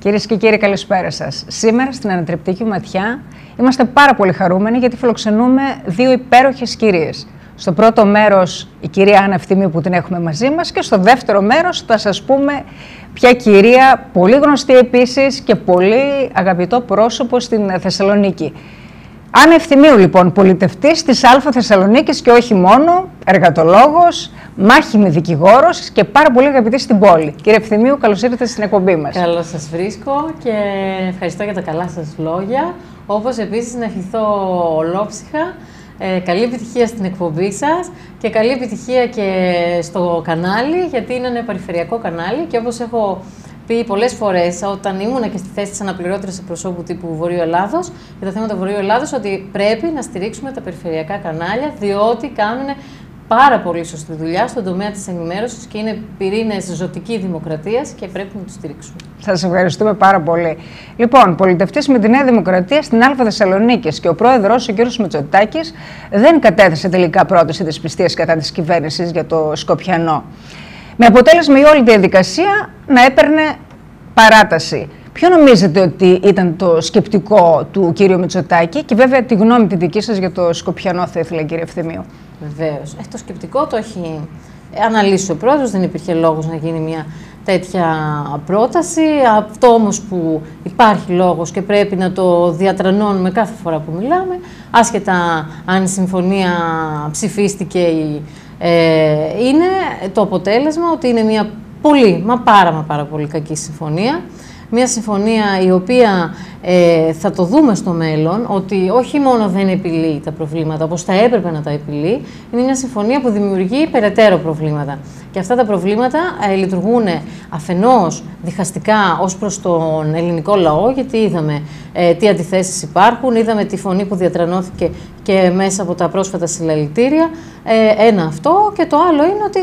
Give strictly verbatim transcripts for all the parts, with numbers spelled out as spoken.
Κυρίες και κύριοι, καλησπέρα σας. Σήμερα στην Ανατρεπτική Ματιά είμαστε πάρα πολύ χαρούμενοι γιατί φιλοξενούμε δύο υπέροχες κυρίες. Στο πρώτο μέρος η κυρία Άννα Ευθυμίου που την έχουμε μαζί μας και στο δεύτερο μέρος θα σας πούμε ποια κυρία, πολύ γνωστή επίσης και πολύ αγαπητό πρόσωπο στην Θεσσαλονίκη. Άννα Ευθυμίου λοιπόν, πολιτευτής της Α Θεσσαλονίκης και όχι μόνο, εργατολόγος, μάχημη δικηγόρος και πάρα πολύ αγαπητή στην πόλη. Κύριε Ευθυμίου, καλώς ήρθατε στην εκπομπή μας. Καλώς σας βρίσκω και ευχαριστώ για τα καλά σας λόγια. Όπως επίσης να ευχηθώ ολόψυχα. Ε, καλή επιτυχία στην εκπομπή σας και καλή επιτυχία και στο κανάλι, γιατί είναι ένα περιφερειακό κανάλι και όπως έχω πει πολλές φορές όταν ήμουνα και στη θέση της αναπληρώτριας εκπροσώπου τύπου Βορείου Ελλάδος για τα θέματα Βορείου Ελλάδος, ότι πρέπει να στηρίξουμε τα περιφερειακά κανάλια, διότι κάνουν πάρα πολύ σωστή δουλειά στον τομέα της ενημέρωσης και είναι πυρήνες ζωτική δημοκρατίας και πρέπει να τους στηρίξουμε. Σας ευχαριστούμε πάρα πολύ. Λοιπόν, πολιτευτής με τη Νέα Δημοκρατία στην Α Θεσσαλονίκης και ο πρόεδρος, ο κ. Μητσοτάκης, δεν κατέθεσε τελικά πρόταση δυσπιστίας κατά της κυβέρνησης για το Σκοπιανό. Με αποτέλεσμα η όλη διαδικασία να έπαιρνε παράταση. Ποιο νομίζετε ότι ήταν το σκεπτικό του κ. Μητσοτάκη και βέβαια τη γνώμη τη δική σας για το Σκοπιανό θα ήθελα, κύριε Ευθυμίου. Βεβαίως. Ε, το σκεπτικό το έχει αναλύσει ο πρόεδρος, δεν υπήρχε λόγος να γίνει μια τέτοια πρόταση. Αυτό όμως που υπάρχει λόγος και πρέπει να το διατρανώνουμε κάθε φορά που μιλάμε, άσχετα αν η συμφωνία ψηφίστηκε ή ε, είναι το αποτέλεσμα ότι είναι μια πολύ, μα πάρα μα πάρα πολύ κακή συμφωνία. Μια συμφωνία η οποία ε, θα το δούμε στο μέλλον, ότι όχι μόνο δεν επιλύει τα προβλήματα όπως θα έπρεπε να τα επιλύει, είναι μια συμφωνία που δημιουργεί περαιτέρω προβλήματα. Και αυτά τα προβλήματα ε, λειτουργούν αφενός διχαστικά ως προς τον ελληνικό λαό, γιατί είδαμε ε, τι αντιθέσεις υπάρχουν, είδαμε τη φωνή που διατρανώθηκε και μέσα από τα πρόσφατα συλλαλητήρια. Ε, ένα αυτό. Και το άλλο είναι ότι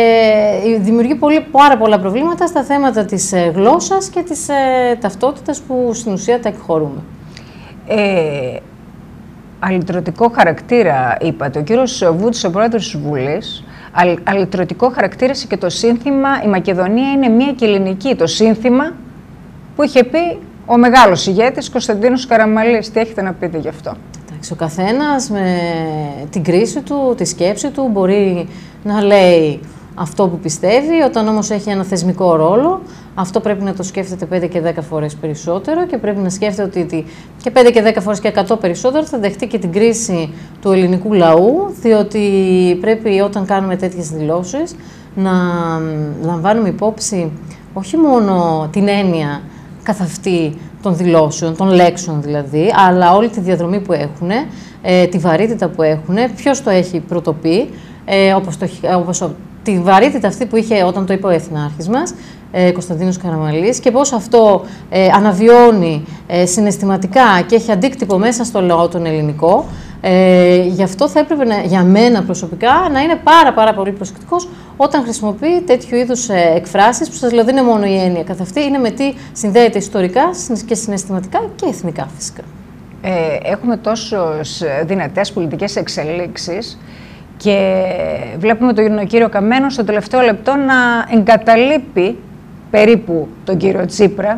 ε, δημιουργεί πολύ, πάρα πολλά προβλήματα στα θέματα της ε, γλώσσας και της ε, ταυτότητας που στην ουσία τα εκχωρούμε. Ε, αλυτρωτικό χαρακτήρα, είπατε. Ο κύριος Βούτσης, ο πρόεδρος της Βουλής, αλ, αλυτρωτικό χαρακτήρισε και το σύνθημα «Η Μακεδονία είναι μία και ελληνική». Το σύνθημα που είχε πει ο μεγάλος ηγέτης Κωνσταντίνος Καραμανλής. Τι έχετε να πείτε γι' αυτό? Ο καθένας με την κρίση του, τη σκέψη του μπορεί να λέει αυτό που πιστεύει, όταν όμως έχει ένα θεσμικό ρόλο, αυτό πρέπει να το σκέφτεται πέντε και δέκα φορές περισσότερο και πρέπει να σκέφτεται ότι και πέντε και δέκα φορές και εκατό περισσότερο θα δεχτεί και την κρίση του ελληνικού λαού, διότι πρέπει όταν κάνουμε τέτοιες δηλώσεις να λαμβάνουμε υπόψη όχι μόνο την έννοια καθ' αυτή των δηλώσεων, των λέξεων δηλαδή, αλλά όλη τη διαδρομή που έχουν, ε, τη βαρύτητα που έχουν, ποιος το έχει πρωτοπεί, ε, όπως, το, όπως τη βαρύτητα αυτή που είχε όταν το είπε ο εθνάρχης μας, ε, Κωνσταντίνος Καραμανλής, και πώς αυτό ε, αναβιώνει ε, συναισθηματικά και έχει αντίκτυπο μέσα στο λαό τον ελληνικό. Ε, γι' αυτό θα έπρεπε να, για μένα προσωπικά να είναι πάρα πάρα πολύ προσεκτικός όταν χρησιμοποιεί τέτοιου είδους ε, εκφράσεις που σας λέω δεν είναι μόνο η έννοια καθ' αυτή, είναι με τι συνδέεται ιστορικά και συναισθηματικά και εθνικά φυσικά. Ε, έχουμε τόσο δυνατές πολιτικές εξελίξεις και βλέπουμε τον κύριο Καμένο στο τελευταίο λεπτό να εγκαταλείπει περίπου τον κύριο Τσίπρα.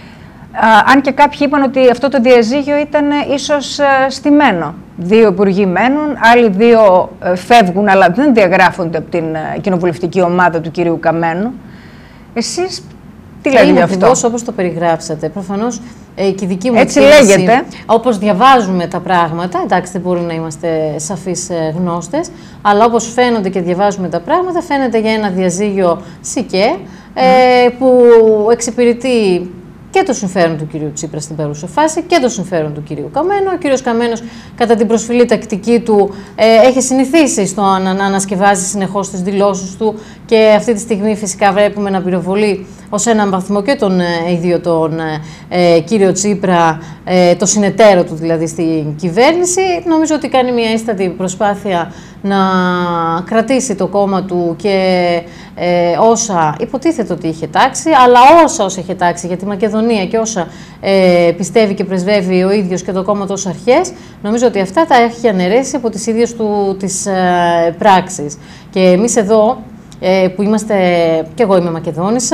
Uh, αν και κάποιοι είπαν ότι αυτό το διαζύγιο ήταν ίσως uh, στημένο. Δύο υπουργοί μένουν, άλλοι δύο uh, φεύγουν, αλλά δεν διαγράφονται από την uh, κοινοβουλευτική ομάδα του κυρίου Καμένου. Εσείς τι λέτε γι' αυτό? Ακριβώς όπως το περιγράψατε. Προφανώς ε, και η δική μου έτσι εκτίμηση, λέγεται. Όπως διαβάζουμε τα πράγματα, εντάξει δεν μπορούμε να είμαστε σαφείς ε, γνώστες, αλλά όπως φαίνονται και διαβάζουμε τα πράγματα, φαίνεται για ένα διαζύγιο σικέ, ε, mm. που εξυπηρετεί και το συμφέρον του κυρίου Τσίπρα στην παρούσα φάση και το συμφέρον του κυρίου Καμένου. Ο κύριος Καμένος, κατά την προσφυλή τακτική του, ε, έχει συνηθίσει στο να, να ανασκευάζει συνεχώς τις δηλώσεις του και αυτή τη στιγμή φυσικά βλέπουμε να πυροβολεί ως έναν βαθμό και τον ε, ίδιο τον ε, κύριο Τσίπρα, ε, το συνεταίρο του δηλαδή στην κυβέρνηση. Νομίζω ότι κάνει μια ίστατη προσπάθεια να κρατήσει το κόμμα του και ε, όσα υποτίθεται ότι είχε τάξει, αλλά όσα όσα είχε τάξει για τη Μακεδονία και όσα ε, πιστεύει και πρεσβεύει ο ίδιος και το κόμμα του ως αρχές, νομίζω ότι αυτά τα έχει αναιρέσει από τις ίδιες του τις ε, πράξεις. Και εμείς εδώ, ε, που είμαστε, και εγώ είμαι Μακεδόνισσα,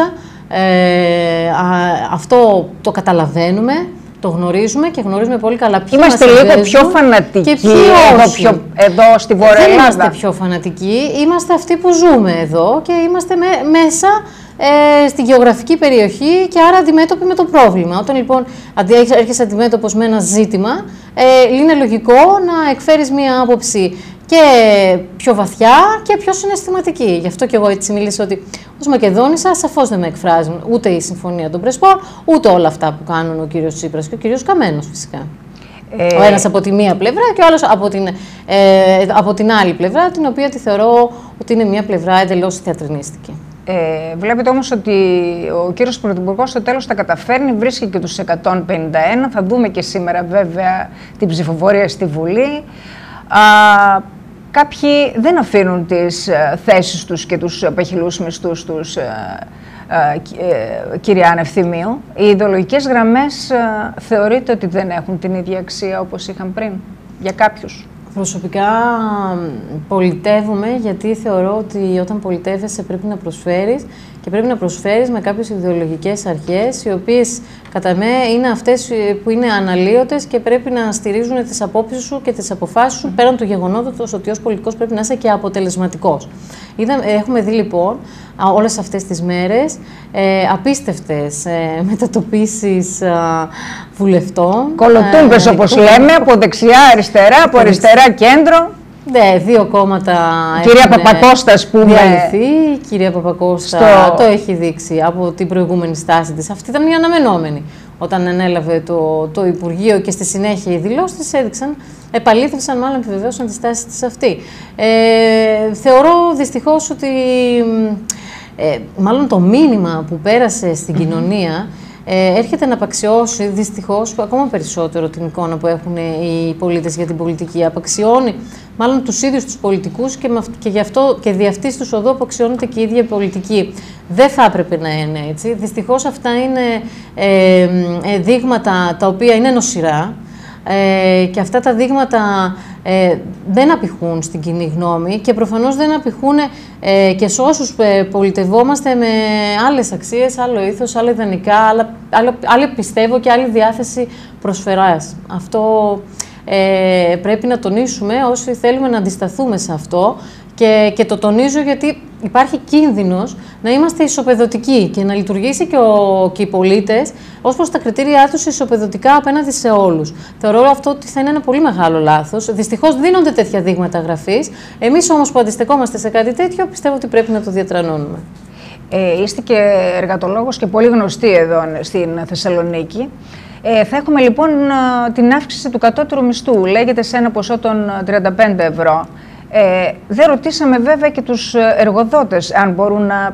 Ε, α, αυτό το καταλαβαίνουμε, το γνωρίζουμε και γνωρίζουμε πολύ καλά ποιοι είμαστε μας λίγο πιο φανατικοί και ποιοι εδώ, πιο, εδώ στη Βόρεια Δεν Ελλάδα. είμαστε πιο φανατικοί, είμαστε αυτοί που ζούμε εδώ και είμαστε με, μέσα ε, στη γεωγραφική περιοχή και άρα αντιμέτωποι με το πρόβλημα. Όταν λοιπόν αντί έρχεσαι αντιμέτωπος με ένα ζήτημα, ε, είναι λογικό να εκφέρεις μία άποψη και πιο βαθιά και πιο συναισθηματική. Γι' αυτό και εγώ έτσι μίλησα ότι ως Μακεδόνισσα σαφώς δεν με εκφράζουν ούτε η Συμφωνία των Πρεσπών, ούτε όλα αυτά που κάνουν ο κύριος Τσίπρας και ο κύριος Καμένος φυσικά. Ε... Ο ένας από τη μία πλευρά και ο άλλος από την, ε, από την άλλη πλευρά, την οποία τη θεωρώ ότι είναι μια πλευρά εντελώς θεατρινίστικη. Ε, βλέπετε όμως ότι ο κύριος Πρωθυπουργός στο τέλος τα καταφέρνει, βρίσκει και τους εκατόν πενήντα ένα. Θα δούμε και σήμερα βέβαια την ψηφοφορία στη Βουλή. Α, κάποιοι δεν αφήνουν τις ε, θέσεις τους και τους απεχειλούς μισθούς τους, ε, ε, ε, κυρία Ανευθυμίου. Οι ιδεολογικές γραμμές ε, θεωρείτε ότι δεν έχουν την ίδια αξία όπως είχαν πριν για κάποιους? Προσωπικά πολιτεύομαι γιατί θεωρώ ότι όταν πολιτεύεσαι πρέπει να προσφέρεις και πρέπει να προσφέρεις με κάποιες ιδεολογικές αρχές, οι οποίες κατά με είναι αυτές που είναι αναλύωτες και πρέπει να στηρίζουν τις απόψεις σου και τις αποφάσεις σου, πέραν του γεγονότος ότι ως πολιτικός πρέπει να είσαι και αποτελεσματικός. Είδα, έχουμε δει λοιπόν όλες αυτές τις μέρες ε, απίστευτες ε, μετατοπίσεις ε, βουλευτών. Κολοτούμπες ε, όπως λέμε, από δεξιά αριστερά, από αριστερά κέντρο. Ναι, δύο κόμματα. Η κυρία Παπακώστα, ας πούμε. Διαλυθεί. Η κυρία Παπακώστα στο... το έχει δείξει από την προηγούμενη στάση της. Αυτή ήταν η αναμενόμενη. Όταν ανέλαβε το, το Υπουργείο και στη συνέχεια οι δηλώσεις της έδειξαν, επαλήθευσαν, μάλλον επιβεβαίωσαν τη στάση της αυτή. Ε, θεωρώ δυστυχώς ότι, ε, μάλλον το μήνυμα που πέρασε στην mm-hmm. κοινωνία, Ε, έρχεται να απαξιώσει δυστυχώς ακόμα περισσότερο την εικόνα που έχουν οι πολίτες για την πολιτική. Απαξιώνει μάλλον τους ίδιους τους πολιτικούς και, και, γι αυτό, και δι' αυτής τους οδού απαξιώνεται και η ίδια η πολιτική. Δεν θα έπρεπε να είναι έτσι. Δυστυχώς αυτά είναι ε, ε, δείγματα τα οποία είναι νοσηρά. Ε, και αυτά τα δείγματα ε, δεν απηχούν στην κοινή γνώμη και προφανώς δεν απηχούν ε, και σε όσους ε, πολιτευόμαστε με άλλες αξίες, άλλο ήθος, άλλα ιδανικά, άλλα, άλλα, άλλη πιστεύω και άλλη διάθεση προσφεράς. Αυτό ε, πρέπει να τονίσουμε όσοι θέλουμε να αντισταθούμε σε αυτό. Και, και το τονίζω γιατί υπάρχει κίνδυνος να είμαστε ισοπεδωτικοί και να λειτουργήσει και, ο, και οι πολίτες ως προς τα κριτήριά τους ισοπεδωτικά απέναντι σε όλους. Θεωρώ αυτό ότι θα είναι ένα πολύ μεγάλο λάθος. Δυστυχώς δίνονται τέτοια δείγματα γραφής. Εμείς όμως που αντιστεκόμαστε σε κάτι τέτοιο πιστεύω ότι πρέπει να το διατρανώνουμε. Ε, είστε και εργατολόγος και πολύ γνωστή εδώ στην Θεσσαλονίκη. Ε, θα έχουμε λοιπόν την αύξηση του κατώτερου μισθού. Λέγεται σε ένα ποσό των τριάντα πέντε ευρώ. Ε, δεν ρωτήσαμε βέβαια και τους εργοδότες αν μπορούν να,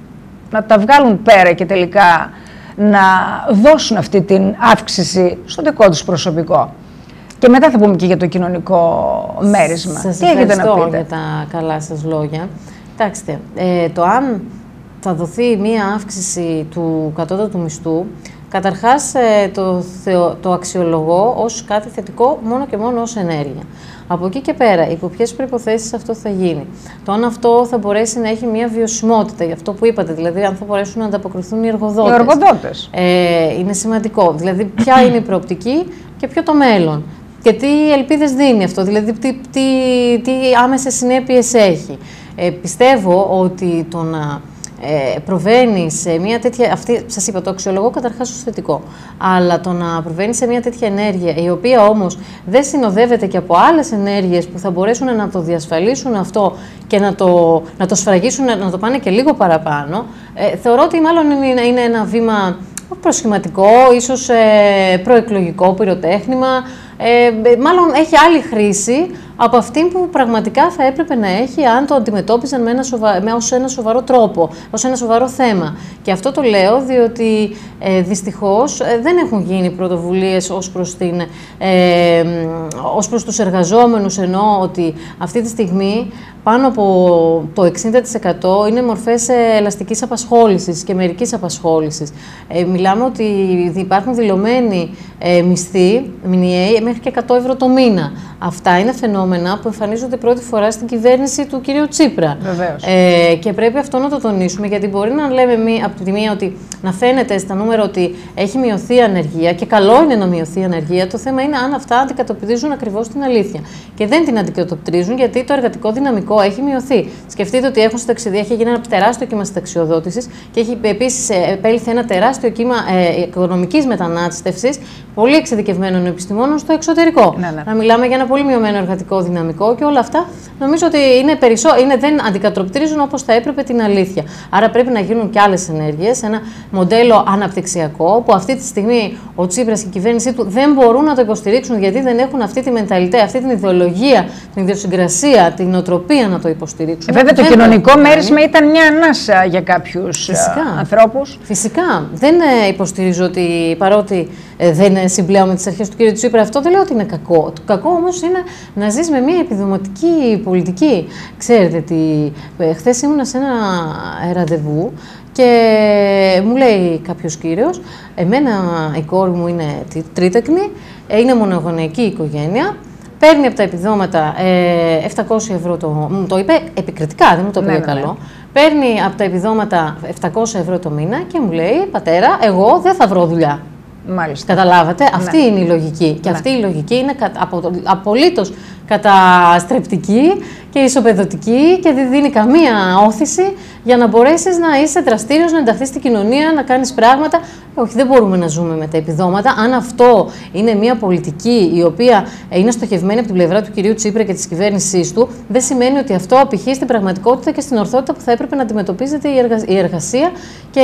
να τα βγάλουν πέρα και τελικά να δώσουν αυτή την αύξηση στο δικό τους προσωπικό. Και μετά θα πούμε και για το κοινωνικό μέρισμα. Σας Τι έχετε να πείτε? Για τα καλά σας λόγια. Κοιτάξτε, ε, το αν θα δοθεί μία αύξηση του κατώτατου μισθού, καταρχάς ε, το, θεω, το αξιολογώ ως κάτι θετικό μόνο και μόνο ως ενέργεια. Από εκεί και πέρα, υπό ποιες προϋποθέσεις αυτό θα γίνει. Το αν αυτό θα μπορέσει να έχει μια βιωσιμότητα, για αυτό που είπατε, δηλαδή αν θα μπορέσουν να ανταποκριθούν οι εργοδότες. Οι εργοδότες. Ε, είναι σημαντικό. Δηλαδή, ποια είναι η προοπτική και ποιο το μέλλον. Και τι ελπίδες δίνει αυτό, δηλαδή τι, τι, τι άμεσες συνέπειες έχει. Ε, πιστεύω ότι το να ε, προβαίνει σε μια τέτοια, αυτή, σας είπα, το αξιολογώ καταρχάς ως θετικό, αλλά το να προβαίνει σε μια τέτοια ενέργεια, η οποία όμως δεν συνοδεύεται και από άλλες ενέργειες που θα μπορέσουν να το διασφαλίσουν αυτό και να το, να το σφραγίσουν, να το πάνε και λίγο παραπάνω, ε, θεωρώ ότι μάλλον είναι, είναι ένα βήμα προσχηματικό, ίσως ε, προεκλογικό πυροτέχνημα, ε, μάλλον έχει άλλη χρήση από αυτή που πραγματικά θα έπρεπε να έχει αν το αντιμετώπιζαν με ένα σοβα... με ως ένα σοβαρό τρόπο, ως ένα σοβαρό θέμα. Και αυτό το λέω διότι ε, δυστυχώς ε, δεν έχουν γίνει πρωτοβουλίες ως προς, την, ε, ως προς τους εργαζόμενους, ενώ ότι αυτή τη στιγμή πάνω από το εξήντα τοις εκατό είναι μορφές ελαστικής απασχόλησης και μερικής απασχόλησης. Ε, μιλάμε ότι υπάρχουν δηλωμένοι ε, μισθοί, μηνιαίοι, μέχρι και εκατό ευρώ το μήνα. Αυτά είναι φαινόμενα που εμφανίζονται πρώτη φορά στην κυβέρνηση του κυρίου Τσίπρα. Βεβαίως. Ε, και πρέπει αυτό να το τονίσουμε, γιατί μπορεί να λέμε μη, από τη μία ότι να φαίνεται στα νούμερα ότι έχει μειωθεί η ανεργία, και καλό είναι να μειωθεί η ανεργία. Το θέμα είναι αν αυτά αντικατοπτρίζουν ακριβώς την αλήθεια. Και δεν την αντικατοπτρίζουν, γιατί το εργατικό δυναμικό έχει μειωθεί. Σκεφτείτε ότι έχουν συνταξιδία, έχει γίνει ένα τεράστιο κύμα συνταξιοδότησης και έχει επίσης επέλθει ένα τεράστιο κύμα ε, οικονομικής μετανάστευσης πολύ εξειδικευμένων επιστημόνων στο εξωτερικό. Ναι, ναι. Να μιλάμε για ένα πολύ μειωμένο εργατικό δυναμικό, και όλα αυτά νομίζω ότι είναι περισσό, είναι, δεν αντικατοπτρίζουν όπως θα έπρεπε την αλήθεια. Άρα πρέπει να γίνουν και άλλες ενέργειες, ένα μοντέλο αναπτυξιακό, που αυτή τη στιγμή ο Τσίπρας και η κυβέρνησή του δεν μπορούν να το υποστηρίξουν, γιατί δεν έχουν αυτή τη μενταλιτέ, αυτή την ιδεολογία, την ιδιοσυγκρασία, την νοοτροπία να το υποστηρίξουν. Ε, βέβαια, το δεν κοινωνικό το μέρισμα ήταν μια ανάσα για κάποιους ανθρώπους. Φυσικά. Δεν ε, υποστηρίζω ότι, παρότι ε, δεν συμπλέω με τις αρχές του κ. Τσίπρα, αυτό δεν λέω ότι είναι κακό. Το κακό όμως είναι να ζεις με μια επιδοματική πολιτική. Ξέρετε τι, ε, χθες ήμουνα σε ένα ραντεβού και μου λέει κάποιος κύριος, εμένα η κόρη μου είναι τρίτεκνη, είναι μονογονεϊκή οικογένεια, παίρνει από τα επιδόματα ε, επτακόσια ευρώ το... Μου το είπε επικριτικά, δεν μου το είπε ναι, καλό. Ναι. Παίρνει από τα επιδόματα επτακόσια ευρώ το μήνα και μου λέει, πατέρα, εγώ δεν θα βρω δουλειά. Μάλιστα. Καταλάβατε, ναι. Αυτή είναι η λογική. Και Ναι. αυτή η λογική είναι απο, απολύτως καταστρεπτική και ισοπεδωτική και δεν δίνει καμία όθηση για να μπορέσεις να είσαι δραστήριος, να ενταχθείς στην κοινωνία, να κάνεις πράγματα. Όχι, δεν μπορούμε να ζούμε με τα επιδόματα. Αν αυτό είναι μια πολιτική η οποία είναι στοχευμένη από την πλευρά του κυρίου Τσίπρα και της κυβέρνησής του, δεν σημαίνει ότι αυτό απηχεί στην πραγματικότητα και στην ορθότητα που θα έπρεπε να αντιμετωπίζεται η, εργα... η εργασία και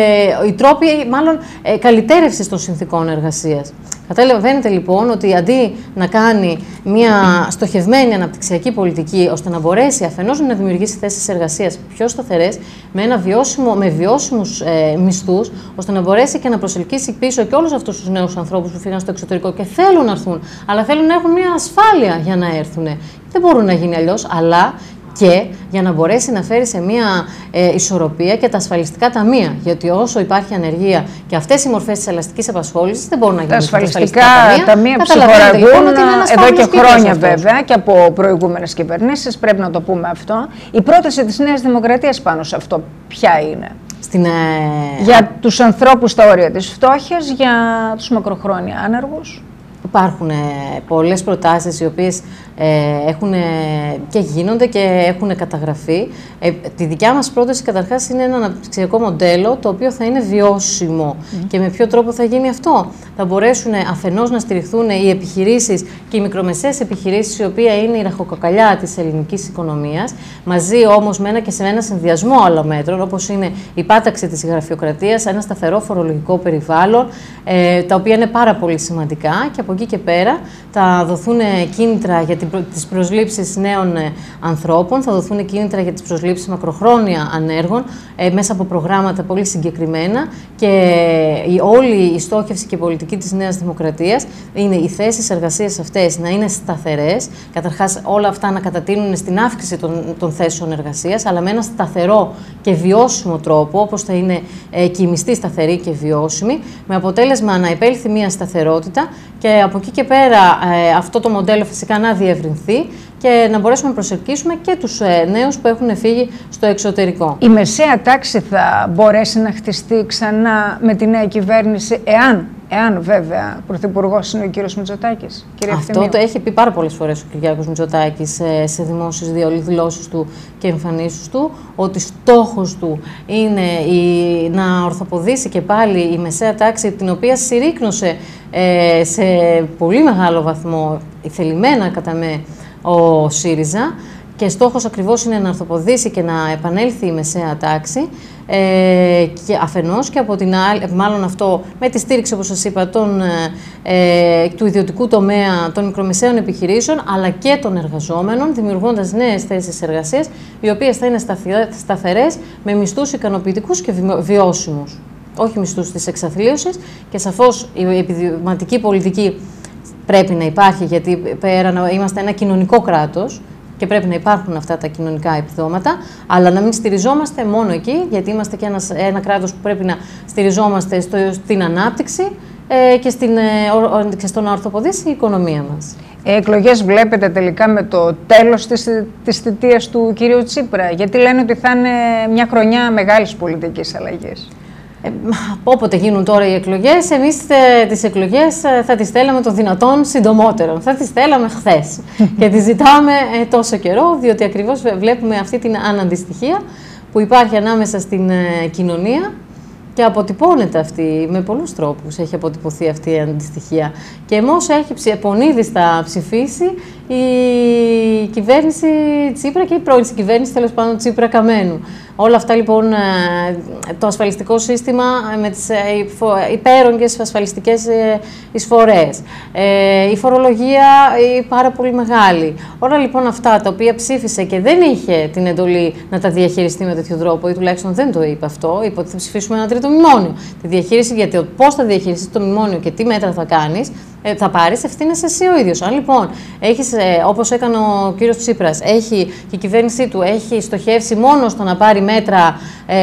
οι τρόποι, μάλλον, καλυτέρευσης των συνθηκών εργασίας. Καταλαβαίνετε λοιπόν ότι αντί να κάνει μια στοχευμένη αναπτυξιακή πολιτική ώστε να μπορέσει αφενός να δημιουργήσει θέσεις εργασίας πιο σταθερές, με, ένα βιώσιμο, με βιώσιμους ε, μισθούς, ώστε να μπορέσει και να προσελκύσει πίσω και όλους αυτούς τους νέους ανθρώπους που φύγαν στο εξωτερικό και θέλουν να έρθουν, αλλά θέλουν να έχουν μια ασφάλεια για να έρθουν. Δεν μπορούν να γίνει αλλιώς, αλλά και για να μπορέσει να φέρει σε μια ε, ισορροπία και τα ασφαλιστικά ταμεία. Γιατί όσο υπάρχει ανεργία και αυτές οι μορφές της ελαστικής απασχόλησης δεν μπορούν να γίνουν. Τα ασφαλιστικά ταμεία, ταμεία ψυχοραγούν λοιπόν, εδώ και χρόνια βέβαια και από προηγούμενες κυβερνήσεις, πρέπει να το πούμε αυτό. Η πρόταση της Νέας Δημοκρατίας πάνω σε αυτό ποια είναι? Στην, ε... Για τους ανθρώπους στα όρια της φτώχειας, για τους μακροχρόνια άνεργους. Υπάρχουν ε, πολλές προτάσεις οι οποίες ε, έχουν, ε, και γίνονται και έχουν καταγραφεί. Ε, τη δικιά μας πρόταση καταρχάς είναι ένα αναπτυξιακό μοντέλο το οποίο θα είναι βιώσιμο. Mm. Και με ποιο τρόπο θα γίνει αυτό? Θα μπορέσουν αφενός να στηριχθούν οι επιχειρήσεις και οι μικρομεσαίες επιχειρήσεις, η οποία είναι η ραχοκοκαλιά της ελληνικής οικονομίας, μαζί όμως με ένα και σε ένα συνδυασμό άλλων μέτρων, όπως είναι η πάταξη της γραφειοκρατίας, ένα σταθερό φορολογικό περιβάλλον, ε, τα οποία είναι πάρα πολύ σημαντικά, και από εκεί και πέρα θα δοθούν κίνητρα για τις προσλήψεις νέων ανθρώπων, θα δοθούν κίνητρα για τις προσλήψεις μακροχρόνια ανέργων ε, μέσα από προγράμματα πολύ συγκεκριμένα, και η, όλη η στόχευση και η πολιτική της Νέας Δημοκρατίας είναι οι θέσεις εργασίας αυτές να είναι σταθερές, καταρχάς όλα αυτά να κατατείνουν στην αύξηση των, των θέσεων εργασίας, αλλά με ένα σταθερό και βιώσιμο τρόπο, όπως θα είναι ε, και η μισθή σταθερή και βιώσιμη, με αποτέλεσμα να επέλθει μια σταθερότητα και από εκεί και πέρα ε, αυτό το μοντέλο φυσικά να διευρυνθεί και να μπορέσουμε να προσελκύσουμε και τους ε, νέους που έχουν φύγει στο εξωτερικό. Η μεσαία τάξη θα μπορέσει να χτιστεί ξανά με τη νέα κυβέρνηση, εάν, εάν βέβαια πρωθυπουργός είναι ο κύριος Μητσοτάκης? Κύριε Αυτό Ευθυμίου. το έχει πει πάρα πολλές φορές ο Κυριάκος Μητσοτάκης σε, σε δημόσιες δηλώσεις του και εμφανίσεις του, ότι στόχος του είναι η, να ορθοποδήσει και πάλι η μεσαία τάξη, την οποία συρρίκνωσε ε, σε πολύ μεγάλο βαθμό, θελημένα κατά με, ο ΣΥΡΙΖΑ, και στόχος ακριβώς είναι να ορθοποδήσει και να επανέλθει η μεσαία τάξη, ε, και αφενός, και από την άλλη, μάλλον αυτό με τη στήριξη, όπως σας είπα, των, ε, του ιδιωτικού τομέα, των μικρομεσαίων επιχειρήσεων, αλλά και των εργαζόμενων, δημιουργώντας νέες θέσεις εργασίας, οι οποίες θα είναι σταθερές, με μισθούς ικανοποιητικούς και βιώσιμους. Όχι μισθούς της εξαθλίωσης, και σαφώς η επιδηματική πολιτική πρέπει να υπάρχει, γιατί πέρα να είμαστε ένα κοινωνικό κράτος και πρέπει να υπάρχουν αυτά τα κοινωνικά επιδόματα, αλλά να μην στηριζόμαστε μόνο εκεί, γιατί είμαστε και ένας, ένα κράτος που πρέπει να στηριζόμαστε στο, στην ανάπτυξη ε, και, στην, ε, ο, και στο να ορθοποδήσει η οικονομία μας. Οι εκλογές βλέπετε τελικά με το τέλος της, της θητείας του κυρίου Τσίπρα, γιατί λένε ότι θα είναι μια χρονιά μεγάλης πολιτικής αλλαγής. Ε, όποτε γίνουν τώρα οι εκλογές, εμείς θε, τις εκλογές θα τις θέλαμε το δυνατόν συντομότερο. Θα τις θέλαμε χθες και τις ζητάμε ε, τόσο καιρό, διότι ακριβώς βλέπουμε αυτή την αναντιστοιχία που υπάρχει ανάμεσα στην ε, κοινωνία και αποτυπώνεται αυτή με πολλούς τρόπους. Έχει αποτυπωθεί αυτή η αντιστοιχία. Και εμώς έχει επονίδιστα ψηφίσει η κυβέρνηση Τσίπρα και η πρώην κυβέρνηση, τέλος πάντων, Τσίπρα Καμένου. Όλα αυτά λοιπόν, το ασφαλιστικό σύστημα με τις υπέρογγες ασφαλιστικές εισφορές, η φορολογία η πάρα πολύ μεγάλη. Όλα λοιπόν αυτά τα οποία ψήφισε και δεν είχε την εντολή να τα διαχειριστεί με τέτοιο τρόπο, ή τουλάχιστον δεν το είπε αυτό, είπε ότι θα ψηφίσουμε ένα τρίτο μνημόνιο. Τη διαχείριση, γιατί πώς θα διαχειριστεί το μνημόνιο και τι μέτρα θα κάνεις, θα πάρεις ευθύνες εσύ ο ίδιος. Αν λοιπόν έχεις, όπως έκανε ο κύριος Τσίπρας, έχει, και η κυβέρνησή του έχει στοχεύσει μόνο στο να πάρει μέτρα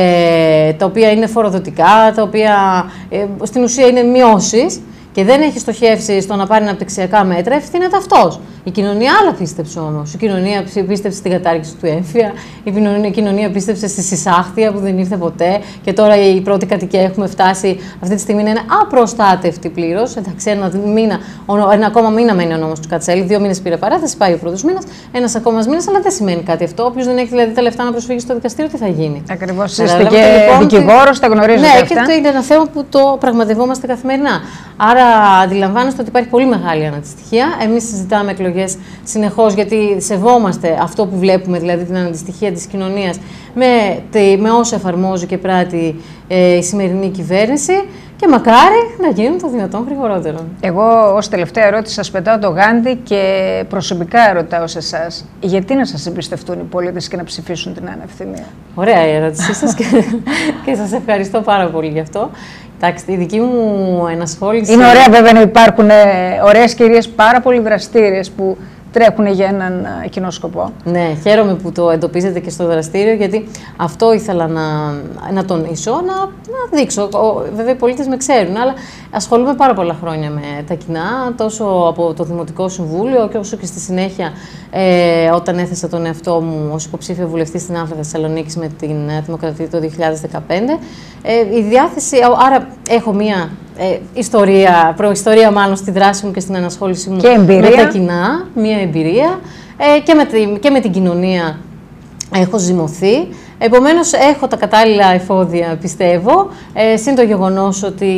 ε, τα οποία είναι φοροδοτικά, τα οποία ε, στην ουσία είναι μειώσεις, και δεν έχει στοχεύσει στο να πάρει αναπτυξιακά μέτρα, ευθύνεται αυτός. Η κοινωνία άλλα πίστεψε όμως. Η κοινωνία πίστεψε στην κατάργηση του έμφυα, η κοινωνία πίστεψε στη συσάχθεια που δεν ήρθε ποτέ, και τώρα η πρώτη κατοικία έχουμε φτάσει αυτή τη στιγμή να είναι απροστάτευτη πλήρως. Εντάξει, ένα, μήνα, ένα ακόμα μήνα μένει ο νόμος του Κατσέλη, δύο μήνες πήρε παράθεση, πάει ο πρώτος μήνας, ένας ακόμα μήνας, αλλά δεν σημαίνει κάτι αυτό. Όποιος δεν έχει δηλαδή τα λεφτά να προσφύγει στο δικαστήριο, τι θα γίνει. Ακριβώς. Είστε και δικηγόρος, τα γνωρίζετε. Ναι, αυτά. Και το είναι ένα θέμα που το πραγματευόμαστε καθημερινά. Άρα αντιλαμβάνεστε ότι υπάρχει πολύ μεγάλη αναντιστοιχία. Εμείς συζητάμε εκλογές συνεχώς, γιατί σεβόμαστε αυτό που βλέπουμε, δηλαδή την αναντιστοιχία της κοινωνίας με, με όσα εφαρμόζει και πράττει ε, η σημερινή κυβέρνηση, και μακάρι να γίνουν το δυνατόν γρηγορότερο. Εγώ ως τελευταία ερώτηση σας πετάω το γάντι και προσωπικά ερωτάω σε εσάς. Γιατί να σας εμπιστευτούν οι πολίτες και να ψηφίσουν την ανευθυμία? Ωραία η ερώτησή σας και, και σας ευχαριστώ πάρα πολύ γι' αυτό. Εντάξει, η δική μου ενασχόληση... Είναι ωραία βέβαια να υπάρχουν ωραίες κυρίες πάρα πολύ δραστήριες που τρέχουν για έναν κοινό σκοπό. Ναι, χαίρομαι που το εντοπίζετε και στο δραστήριο, γιατί αυτό ήθελα να, να τονίσω, να, να δείξω. Βέβαια, οι πολίτες με ξέρουν, αλλά ασχολούμαι πάρα πολλά χρόνια με τα κοινά, τόσο από το Δημοτικό Συμβούλιο και όσο και στη συνέχεια ε, όταν έθεσα τον εαυτό μου ως υποψήφια βουλευτή στην Άμφα Θεσσαλονίκης με την Δημοκρατία το δύο χιλιάδες δεκαπέντε. Ε, η διάθεση, άρα έχω μία Ε, ιστορία, προϊστορία μάλλον στη δράση μου και στην ανασχόλησή μου με τα κοινά, μία εμπειρία ε, και, με τη, και με την κοινωνία έχω ζυμωθεί. Επομένως, έχω τα κατάλληλα εφόδια, πιστεύω, ε, συν το γεγονός ότι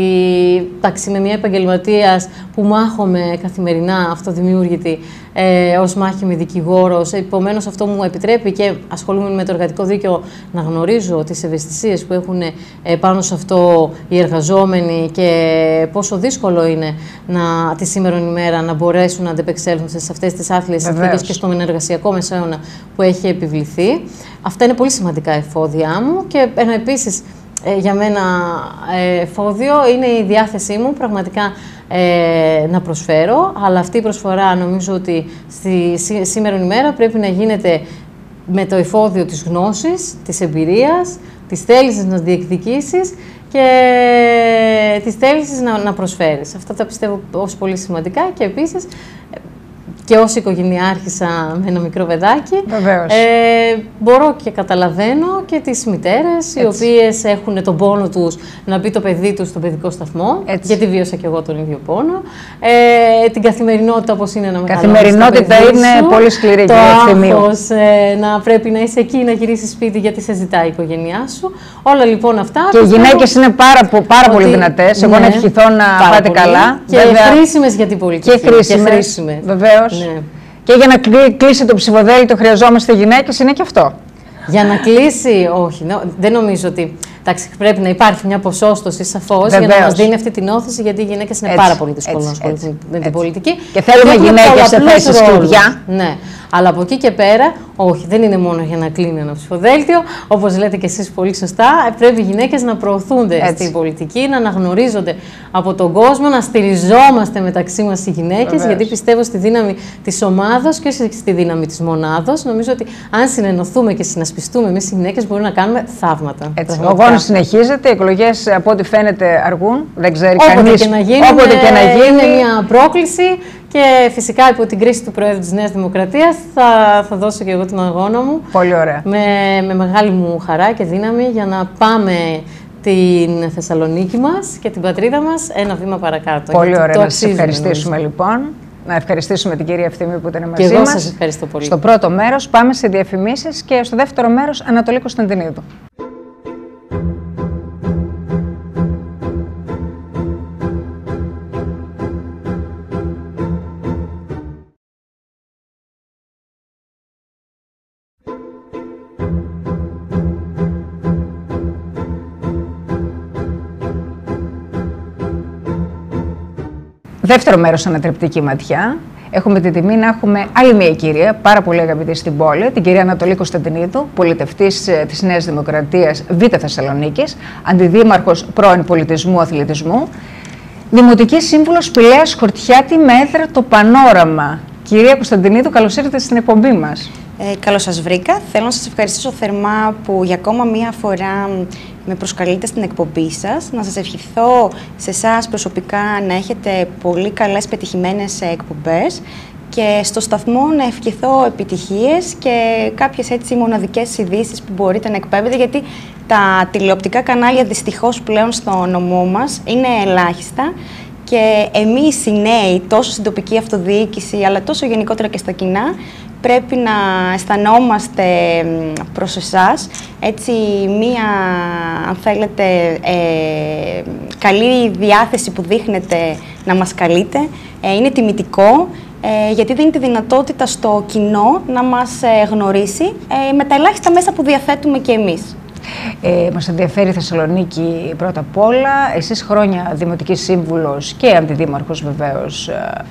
τάξη, με μια επαγγελματίας που μάχομαι καθημερινά αυτοδημιούργητη ε, ως μάχημη δικηγόρος. Επομένως, αυτό μου επιτρέπει, και ασχολούμαι με το εργατικό δίκαιο, να γνωρίζω τις ευαισθησίες που έχουν ε, πάνω σε αυτό οι εργαζόμενοι και πόσο δύσκολο είναι να, τη σήμερον ημέρα να μπορέσουν να αντεπεξέλθουν σε αυτές τις άθλιες συνθήκες και στον ενεργασιακό μεσαίωνα που έχει επιβληθεί. Αυτά είναι πολύ σημαντικά εφόδια μου, και ένα επίσης ε, για μένα ε, εφόδιο είναι η διάθεσή μου πραγματικά ε, να προσφέρω, αλλά αυτή η προσφορά νομίζω ότι στη σή, σήμερον ημέρα πρέπει να γίνεται με το εφόδιο της γνώσης, της εμπειρίας, της θέλησης να διεκδικήσεις και της θέλησης να, να προσφέρεις. Αυτά τα πιστεύω ως πολύ σημαντικά, και επίσης και ως οικογενειάρχησα με ένα μικρό παιδάκι, ε, μπορώ και καταλαβαίνω και τις μητέρες, οι οποίες έχουν τον πόνο τους να μπει το παιδί τους στον παιδικό σταθμό, έτσι, γιατί βίωσα και εγώ τον ίδιο πόνο. Ε, την καθημερινότητα, όπως είναι να μεγαλώνεις. Καθημερινότητα είναι σου, πολύ σκληρή, το άγχος, ε, να πρέπει να είσαι εκεί, να γυρίσεις σπίτι γιατί σε ζητάει η οικογένειά σου. Όλα λοιπόν αυτά. Και οι γυναίκες είναι πάρα, πάρα πολύ δυνατές. Εγώ ναι, να ευχηθώ να πάτε πολύ καλά. Και βέβαια, χρήσιμες για την πολιτική. Και χρήσιμες, βεβαίως. Ναι. Και για να κλείσει το ψηφοδέλτιο χρειαζόμαστε γυναίκες, είναι και αυτό. Για να κλείσει, όχι, δεν νομίζω ότι. Εντάξει, πρέπει να υπάρχει μια ποσόστοση σαφώς για να μας δίνει αυτή την όθηση, γιατί οι γυναίκες είναι έτσι, πάρα πολύ δύσκολο να ασχοληθούν με την πολιτική. Και θέλουμε γυναίκες σε θέσεις κλειδιά. Ναι. Αλλά από εκεί και πέρα, Όχι, δεν είναι μόνο για να κλείνει ένα ψηφοδέλτιο. Όπως λέτε και εσείς πολύ σωστά, πρέπει οι γυναίκες να προωθούνται Έτσι. στην πολιτική, να αναγνωρίζονται από τον κόσμο, να στηριζόμαστε μεταξύ μας οι γυναίκες, Βεβαίως. γιατί πιστεύω στη δύναμη της ομάδος και όχι στη δύναμη της μονάδος. Νομίζω ότι αν συνενωθούμε και συνασπιστούμε εμείς οι γυναίκες, μπορούμε να κάνουμε θαύματα. Έτσι. Ο αγώνας συνεχίζεται, οι εκλογές από ό,τι φαίνεται αργούν, δεν ξέρει όποτε κανείς. Και να γίνει, όποτε και να γίνει, είναι μια πρόκληση. Και φυσικά υπό την κρίση του Προέδρου της Νέας Δημοκρατίας θα, θα δώσω και εγώ τον αγώνα μου. Πολύ ωραία. Με, με μεγάλη μου χαρά και δύναμη για να πάμε την Θεσσαλονίκη μας και την πατρίδα μας ένα βήμα παρακάτω. Πολύ ωραία. Να σας ευχαριστήσουμε νομίζω. λοιπόν. Να ευχαριστήσουμε την κυρία Ευθύμη που ήταν μαζί μας. Και εγώ σας ευχαριστώ πολύ. Στο πρώτο μέρος πάμε σε διαφημίσεις και στο δεύτερο μέρος Ανατολή Κωνσταντινίδου. Δεύτερο μέρος Ανατρεπτική Ματιά. Έχουμε την τιμή να έχουμε άλλη μια κυρία, πάρα πολύ αγαπητή στην πόλη, την κυρία Ανατολή Κωνσταντινίδου, πολιτευτής της Νέας Δημοκρατίας Β' Θεσσαλονίκης, αντιδήμαρχος πρώην Πολιτισμού Αθλητισμού, δημοτική σύμβουλος Πηλαίας Χορτιάτη με έδρα το Πανόραμα. Κυρία Κωνσταντινίδου, καλώς ήρθατε στην εκπομπή μας. Ε, καλώς σας βρήκα. Θέλω να σας ευχαριστήσω θερμά που για ακόμα μία φορά με προσκαλείτε στην εκπομπή σας. Να σας ευχηθώ σε εσάς προσωπικά να έχετε πολύ καλές πετυχημένες εκπομπές και στο σταθμό να ευχηθώ επιτυχίες και κάποιες έτσι μοναδικές ειδήσεις που μπορείτε να εκπέμπετε, γιατί τα τηλεοπτικά κανάλια δυστυχώς πλέον στο νομό μας είναι ελάχιστα. Και εμείς οι νέοι, τόσο στην τοπική αυτοδιοίκηση, αλλά τόσο γενικότερα και στα κοινά, πρέπει να αισθανόμαστε προς εσάς έτσι μία, αν θέλετε, ε, καλή διάθεση που δείχνετε να μας καλείτε. Ε, είναι τιμητικό, ε, γιατί δίνει τη δυνατότητα στο κοινό να μας ε, γνωρίσει ε, με τα ελάχιστα μέσα που διαθέτουμε και εμείς. Ε, μας ενδιαφέρει η Θεσσαλονίκη πρώτα απ' όλα. Εσείς χρόνια Δημοτικής Σύμβουλος και Αντιδήμαρχος βεβαίως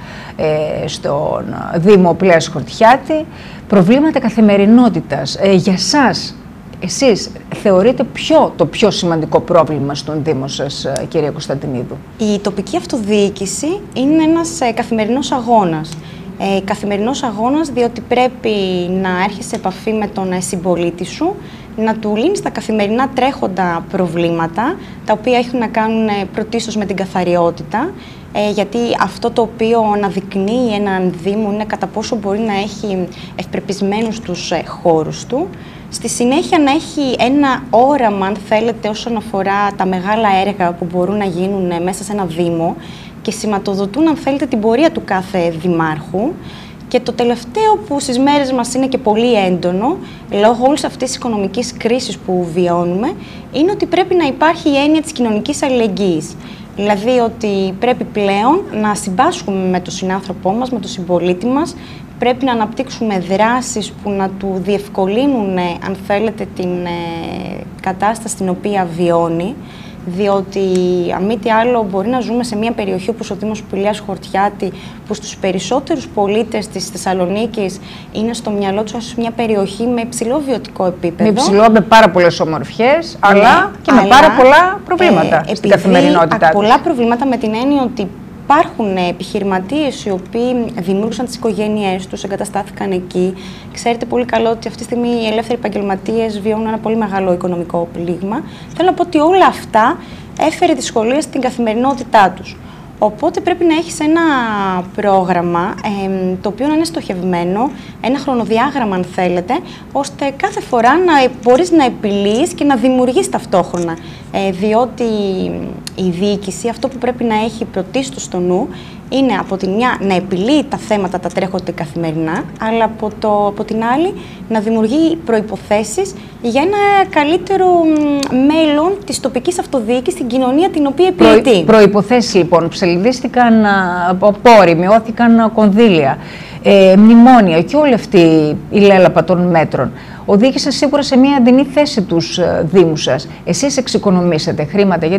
ε, στον Δήμο Πηλαίας Χορτιάτη. Προβλήματα καθημερινότητας. Ε, για σας, εσείς θεωρείτε ποιο το πιο σημαντικό πρόβλημα στον Δήμο σας, κυρία Κωνσταντινίδου? Η τοπική αυτοδιοίκηση είναι ένας ε, καθημερινός αγώνας. Ε, καθημερινός αγώνας διότι πρέπει να έρχεσαι σε επαφή με τον ε, συμπολίτη σου, να του λύνεις τα καθημερινά τρέχοντα προβλήματα, τα οποία έχουν να κάνουν πρωτίστως με την καθαριότητα, ε, γιατί αυτό το οποίο αναδεικνύει έναν Δήμο είναι κατά πόσο μπορεί να έχει ευπρεπισμένους τους ε, χώρους του. Στη συνέχεια να έχει ένα όραμα, αν θέλετε, όσον αφορά τα μεγάλα έργα που μπορούν να γίνουν ε, μέσα σε ένα Δήμο και σηματοδοτούν, αν θέλετε, την πορεία του κάθε δημάρχου. Και το τελευταίο που στις μέρες μας είναι και πολύ έντονο, λόγω όλης αυτής της οικονομικής κρίσης που βιώνουμε, είναι ότι πρέπει να υπάρχει η έννοια της κοινωνικής αλληλεγγύης. Δηλαδή ότι πρέπει πλέον να συμπάσχουμε με τον συνάνθρωπό μας, με τον συμπολίτη μας, πρέπει να αναπτύξουμε δράσεις που να του διευκολύνουν, αν θέλετε, την κατάσταση στην οποία βιώνει. Διότι, αν μη τι άλλο, μπορεί να ζούμε σε μια περιοχή όπως ο Δήμος Πηλαίας Χορτιάτη, που στους περισσότερους πολίτες της Θεσσαλονίκης είναι στο μυαλό τους ως μια περιοχή με υψηλό βιωτικό επίπεδο. Με υψηλό, με πάρα πολλές ομορφιές, αλλά ναι, και με αλλά, πάρα πολλά προβλήματα ε, στην καθημερινότητά τους. Πολλά προβλήματα με την έννοια ότι υπάρχουν επιχειρηματίες οι οποίοι δημιούργησαν τις οικογένειές τους, εγκαταστάθηκαν εκεί. Ξέρετε πολύ καλό ότι αυτή τη στιγμή οι ελεύθεροι επαγγελματίες βιώνουν ένα πολύ μεγάλο οικονομικό πλήγμα. Θέλω να πω ότι όλα αυτά έφερε δυσκολίες στην καθημερινότητά τους. Οπότε πρέπει να έχεις ένα πρόγραμμα ε, το οποίο να είναι στοχευμένο, ένα χρονοδιάγραμμα αν θέλετε, ώστε κάθε φορά να μπορείς να επιλύεις και να δημιουργείς ταυτόχρονα. Ε, διότι η διοίκηση αυτό που πρέπει να έχει πρωτίστως στο νου είναι από τη μια να επιλύει τα θέματα τα τρέχοντα καθημερινά, αλλά από, το, από την άλλη να δημιουργεί προϋποθέσεις για ένα καλύτερο μέλλον της τοπικής αυτοδιοίκησης στην κοινωνία την οποία υπηρετεί. Προ, προϋποθέσεις λοιπόν, ψελιδίστηκαν πόροι, μειώθηκαν κονδύλια, ε, μνημόνια και όλη αυτή η λέλαπα των μέτρων οδήγησαν σίγουρα σε μια αντινή θέση τους Δήμους σας. Εσείς εξοικονομήσατε χρήματα, γιατί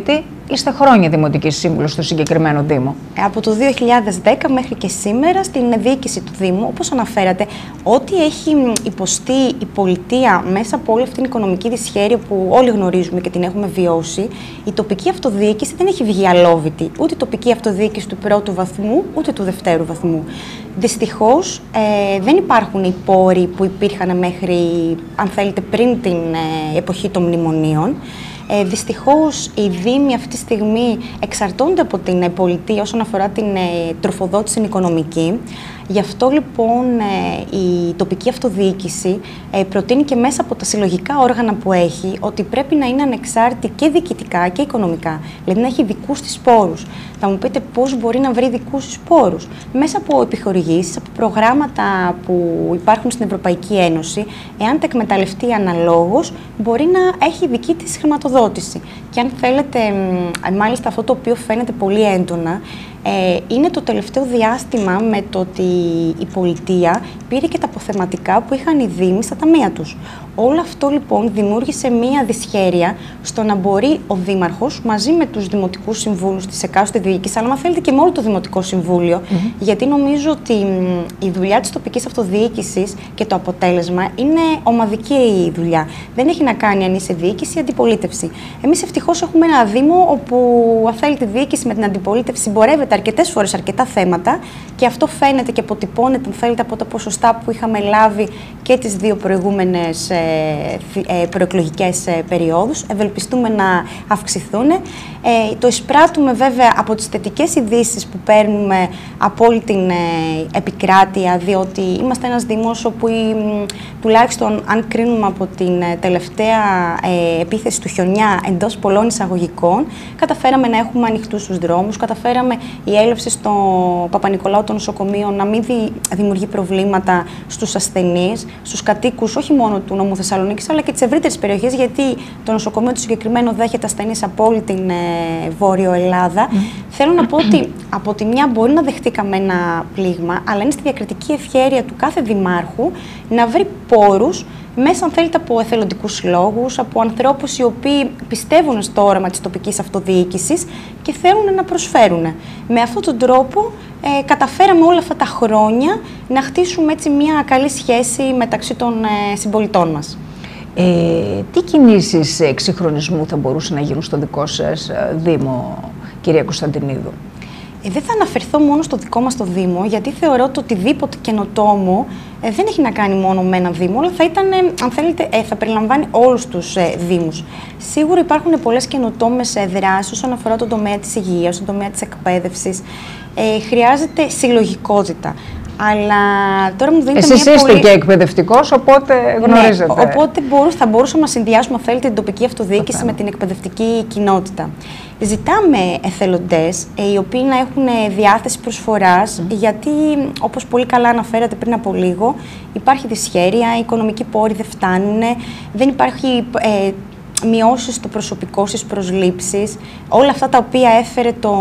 είστε χρόνια δημοτική σύμβουλος στο συγκεκριμένο Δήμο. Από το δύο χιλιάδες δέκα μέχρι και σήμερα στην διοίκηση του Δήμου, όπως αναφέρατε, ό,τι έχει υποστεί η πολιτεία μέσα από όλη αυτή την οικονομική δυσχέρεια που όλοι γνωρίζουμε και την έχουμε βιώσει, η τοπική αυτοδιοίκηση δεν έχει βγει αλόβητη. Ούτε η τοπική αυτοδιοίκηση του πρώτου βαθμού, ούτε του δευτέρου βαθμού. Δυστυχώς ε, δεν υπάρχουν οι πόροι που υπήρχαν μέχρι, αν θέλετε, πριν την ε, εποχή των μνημονίων. Ε, δυστυχώς οι Δήμοι αυτή τη στιγμή εξαρτώνται από την ε, πολιτεία όσον αφορά την ε, τροφοδότηση την οικονομική. Γι' αυτό λοιπόν ε, η τοπική αυτοδιοίκηση ε, προτείνει και μέσα από τα συλλογικά όργανα που έχει ότι πρέπει να είναι ανεξάρτητη και διοικητικά και οικονομικά, δηλαδή να έχει δικούς της πόρους. Θα μου πείτε πώς μπορεί να βρει δικούς της πόρους. Μέσα από επιχορηγήσεις, από προγράμματα που υπάρχουν στην Ευρωπαϊκή Ένωση, εάν τα εκμεταλλευτεί αναλόγως, μπορεί να έχει δική της χρηματοδότηση. Και αν θέλετε, μάλιστα αυτό το οποίο φαίνεται πολύ έντονα, Ε, είναι το τελευταίο διάστημα με το ότι η πολιτεία πήρε και τα αποθεματικά που είχαν οι Δήμοι στα ταμεία τους. Όλο αυτό λοιπόν δημιούργησε μία δυσχέρεια στο να μπορεί ο Δήμαρχος μαζί με τους Δημοτικούς Συμβούλους της εκάστοτε διοίκησης, αλλά αν θέλετε και με όλο το Δημοτικό Συμβούλιο, mm-hmm. γιατί νομίζω ότι η δουλειά της τοπικής αυτοδιοίκησης και το αποτέλεσμα είναι ομαδική η δουλειά. Δεν έχει να κάνει αν είσαι διοίκηση ή αντιπολίτευση. Εμείς ευτυχώς έχουμε ένα Δήμο όπου, αν θέλετε, η διοίκηση με την αντιπολίτευση συμπορεύεται αρκετές φορές αρκετά θέματα και αυτό φαίνεται και αποτυπώνεται, αν θέλετε, από τα ποσοστά που είχαμε λάβει και τις δύο προηγούμενες ε, ε, προεκλογικές ε, περιόδους. Ευελπιστούμε να αυξηθούν. Ε, το εισπράττουμε βέβαια από τις θετικές ειδήσεις που παίρνουμε από όλη την ε, επικράτεια, διότι είμαστε ένας Δήμος όπου η, τουλάχιστον αν κρίνουμε από την ε, τελευταία ε, επίθεση του χιονιά εντός πολλών εισαγωγικών, καταφέραμε να έχουμε ανοιχτούς τους δρόμους, καταφέραμε η έλευση στο Παπα-Νικολάου των νοσοκομείων να μην δη, δημιουργεί προβλήματα στους ασθενείς, στους κατοίκους όχι μόνο του νομού Θεσσαλονίκης αλλά και τις ευρύτερες περιοχές, γιατί το νοσοκομείο του συγκεκριμένου δέχεται ασθενείς από όλη την ε, Βόρειο Ελλάδα. Mm. Θέλω να πω ότι από τη μια μπορεί να δεχτήκαμε ένα πλήγμα, αλλά είναι στη διακριτική ευχέρεια του κάθε δημάρχου να βρει πόρους μέσα, αν θέλετε, από εθελοντικούς συλλόγους, από ανθρώπους οι οποίοι πιστεύουν στο όραμα της τοπικής αυτοδιοίκησης και θέλουν να προσφέρουν. Με αυτόν τον τρόπο ε, καταφέραμε όλα αυτά τα χρόνια να χτίσουμε έτσι μια καλή σχέση μεταξύ των ε, συμπολιτών μας. Ε, τι κινήσεις εξυγχρονισμού θα μπορούσαν να γίνουν στο δικό σας Δήμο, κυρία Κωνσταντινίδου? Ε, δεν θα αναφερθώ μόνο στο δικό μας το Δήμο, γιατί θεωρώ ότι οτιδήποτε καινοτόμο ε, δεν έχει να κάνει μόνο με ένα Δήμο, αλλά θα ήταν, ε, αν θέλετε, ε, θα περιλαμβάνει όλους τους ε, Δήμους. Σίγουρα υπάρχουν πολλές καινοτόμες ε, δράσεις όσον αφορά τον τομέα της υγείας, τον τομέα της εκπαίδευσης. Ε, χρειάζεται συλλογικότητα. Αλλά τώρα μου δίνετε Εσείς μια είστε πολύ... και εκπαιδευτικός, οπότε γνωρίζετε. Ναι, οπότε μπορούς, θα μπορούσαμε να συνδυάσουμε, αν θέλετε, την τοπική αυτοδιοίκηση με την εκπαιδευτική κοινότητα. Ζητάμε εθελοντές, οι οποίοι να έχουν διάθεση προσφοράς, mm. γιατί, όπως πολύ καλά αναφέρατε πριν από λίγο, υπάρχει δυσχέρεια, οι οικονομικοί πόροι δεν φτάνουν, δεν υπάρχει... Ε, μειώσεις στο προσωπικό, στις προσλήψεις, όλα αυτά τα οποία έφερε το,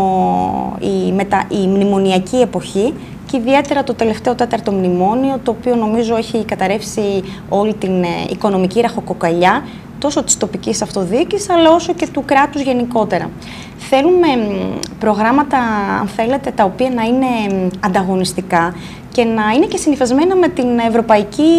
η, μετα, η μνημονιακή εποχή και ιδιαίτερα το τελευταίο τέταρτο μνημόνιο, το οποίο νομίζω έχει καταρρεύσει όλη την ε, οικονομική ραχοκοκαλιά, τόσο της τοπικής αυτοδιοίκησης, αλλά όσο και του κράτους γενικότερα. Θέλουμε προγράμματα, αν θέλετε, τα οποία να είναι ανταγωνιστικά και να είναι και συνυφασμένα με την ευρωπαϊκή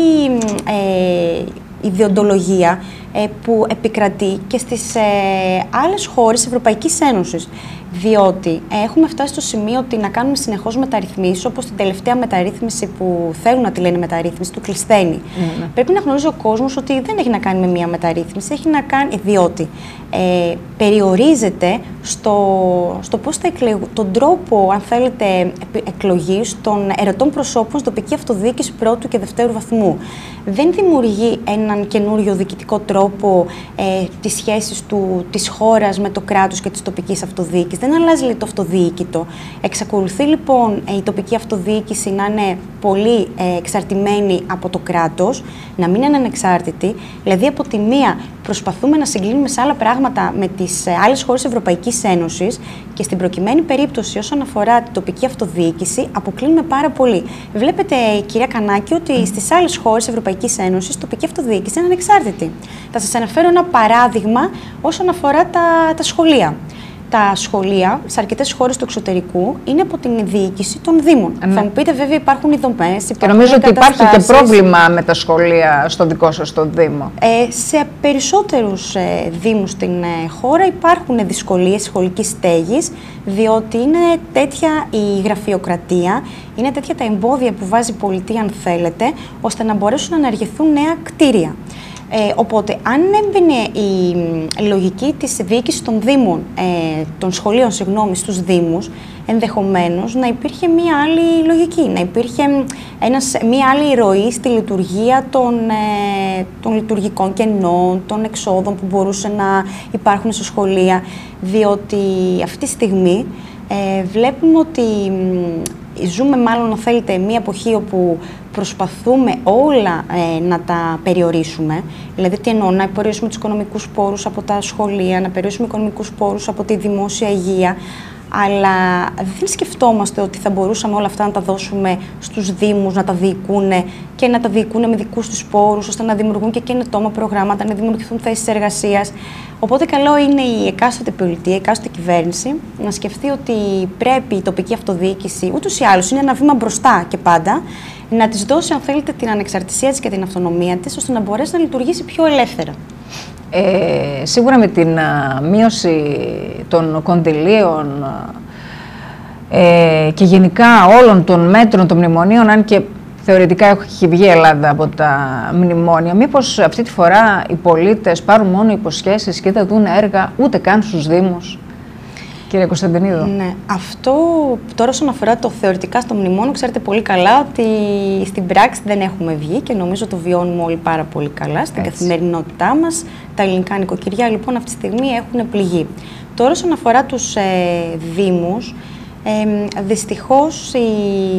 ε, ιδεοντολογία ε, που επικρατεί και στις ε, άλλες χώρες της Ευρωπαϊκής Ένωσης. Διότι έχουμε φτάσει στο σημείο ότι να κάνουμε συνεχώς μεταρρυθμίσεις, όπως την τελευταία μεταρρύθμιση που θέλουν να τη λένε μεταρρύθμιση του Κλεισθένη. Mm-hmm. Πρέπει να γνωρίζει ο κόσμος ότι δεν έχει να κάνει με μία μεταρρύθμιση, έχει να κάνει, διότι ε, περιορίζεται στο, στο πώς θα εκλεγ, τον τρόπο, αν θέλετε, εκλογής των ερετών προσώπων στην τοπική αυτοδιοίκηση πρώτου και δευτέρου βαθμού. Δεν δημιουργεί έναν καινούριο διοικητικό τρόπο ε, τις σχέσεις του, της χώρας με το κράτος και της τοπικής αυτοδιοίκησης. Δεν αλλάζει λέει, το αυτοδιοίκητο. Εξακολουθεί λοιπόν η τοπική αυτοδιοίκηση να είναι πολύ ε, εξαρτημένη από το κράτος, να μην είναι ανεξάρτητη. Δηλαδή, από τη μία προσπαθούμε να συγκλίνουμε σε άλλα πράγματα με τις ε, άλλες χώρες Ευρωπαϊκής Ένωσης και στην προκειμένη περίπτωση, όσον αφορά την τοπική αυτοδιοίκηση, αποκλίνουμε πάρα πολύ. Βλέπετε, κυρία Κανάκη, ότι στις άλλες χώρες Ευρωπαϊκής Ένωσης η τοπική αυτοδιοίκηση είναι ανεξάρτητη. Θα σας αναφέρω ένα παράδειγμα όσον αφορά τα, τα σχολεία. τα σχολεία σε αρκετές χώρες του εξωτερικού είναι από την διοίκηση των Δήμων. Ναι. Θα μου πείτε, βέβαια, υπάρχουν οι δομές. Και νομίζω ότι υπάρχει και πρόβλημα με τα σχολεία στο δικό σας το Δήμο. Ε, σε περισσότερους ε, Δήμους στην ε, χώρα υπάρχουν δυσκολίες σχολικής στέγης, διότι είναι τέτοια η γραφειοκρατία, είναι τέτοια τα εμπόδια που βάζει η πολιτεία, αν θέλετε, ώστε να μπορέσουν να αναργηθούν νέα κτίρια. Ε, οπότε, αν έμπαινε η, η λογική της διοίκησης των Δήμων, ε, των σχολείων, συγγνώμη, στους Δήμους, ενδεχομένως να υπήρχε μία άλλη λογική, να υπήρχε ένας, μία άλλη ροή στη λειτουργία των, ε, των λειτουργικών κενών, των εξόδων που μπορούσε να υπάρχουν στα σχολεία, διότι αυτή τη στιγμή ε, βλέπουμε ότι ζούμε, μάλλον, αν θέλετε, μία εποχή όπου προσπαθούμε όλα ε, να τα περιορίσουμε. Δηλαδή, τι εννοώ, να περιορίσουμε τους οικονομικούς πόρους από τα σχολεία, να περιορίσουμε οικονομικούς πόρους από τη δημόσια υγεία, αλλά δεν σκεφτόμαστε ότι θα μπορούσαμε όλα αυτά να τα δώσουμε στους Δήμους, να τα διοικούν και να τα διοικούν με δικούς τους πόρους, ώστε να δημιουργούν και καινοτόμα προγράμματα, να δημιουργηθούν θέσεις εργασίας. Οπότε, καλό είναι η εκάστοτε πολιτεία, η εκάστοτε κυβέρνηση να σκεφτεί ότι πρέπει η τοπική αυτοδιοίκηση, ούτως ή άλλως, είναι ένα βήμα μπροστά και πάντα, να της δώσει, αν θέλετε, την ανεξαρτησία της και την αυτονομία της, ώστε να μπορέσει να λειτουργήσει πιο ελεύθερα. Ε, σίγουρα με την α, μείωση των κονδυλίων ε, και γενικά όλων των μέτρων των μνημονίων, αν και θεωρητικά έχει βγει η Ελλάδα από τα μνημόνια, μήπως αυτή τη φορά οι πολίτες πάρουν μόνο υποσχέσεις και δεν δουν έργα ούτε καν στους Δήμους? Κύριε Κωνσταντινίδου. Ναι, αυτό τώρα όσον αφορά το θεωρητικά στο μνημόνιο, ξέρετε πολύ καλά ότι στην πράξη δεν έχουμε βγει και νομίζω το βιώνουμε όλοι πάρα πολύ καλά στην Έτσι. καθημερινότητά μας. Τα ελληνικά νοικοκυριά λοιπόν αυτή τη στιγμή έχουν πληγεί. Τώρα όσον αφορά τους ε, Δήμους, ε, δυστυχώς η,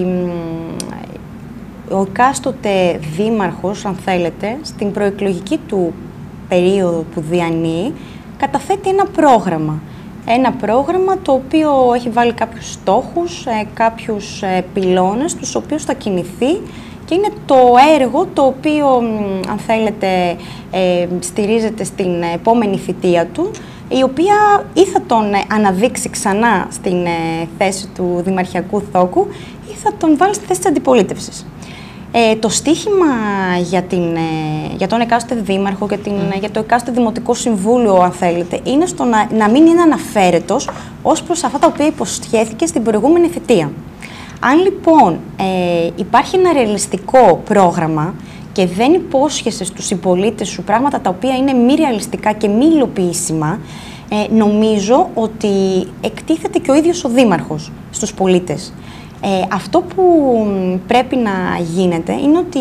ο εκάστοτε δήμαρχος, αν θέλετε, στην προεκλογική του περίοδο που διανύει, καταθέτει ένα πρόγραμμα. Ένα πρόγραμμα το οποίο έχει βάλει κάποιους στόχους, ε, κάποιους ε, πυλώνες, τους οποίους θα κινηθεί και είναι το έργο το οποίο, αν θέλετε, ε, στηρίζεται στην επόμενη θητεία του, η οποία ή θα τον ε, αναδείξει ξανά στην ε, θέση του δημαρχιακού θόκου ή θα τον βάλει στη θέση της αντιπολίτευσης. Ε, το στίχημα για, την, ε, για τον εκάστοτε δήμαρχο και την, mm. για το εκάστοτε δημοτικό συμβούλιο, αν θέλετε, είναι στο να, να μην είναι αναφέρετος ως προς αυτά τα οποία υποσχέθηκε στην προηγούμενη θητεία. Αν λοιπόν ε, υπάρχει ένα ρεαλιστικό πρόγραμμα και δεν υπόσχεσαι στους συμπολίτες σου πράγματα τα οποία είναι μη ρεαλιστικά και μη υλοποιήσιμα, ε, νομίζω ότι εκτίθεται και ο ίδιος ο δήμαρχος στους πολίτες. Ε, αυτό που πρέπει να γίνεται είναι ότι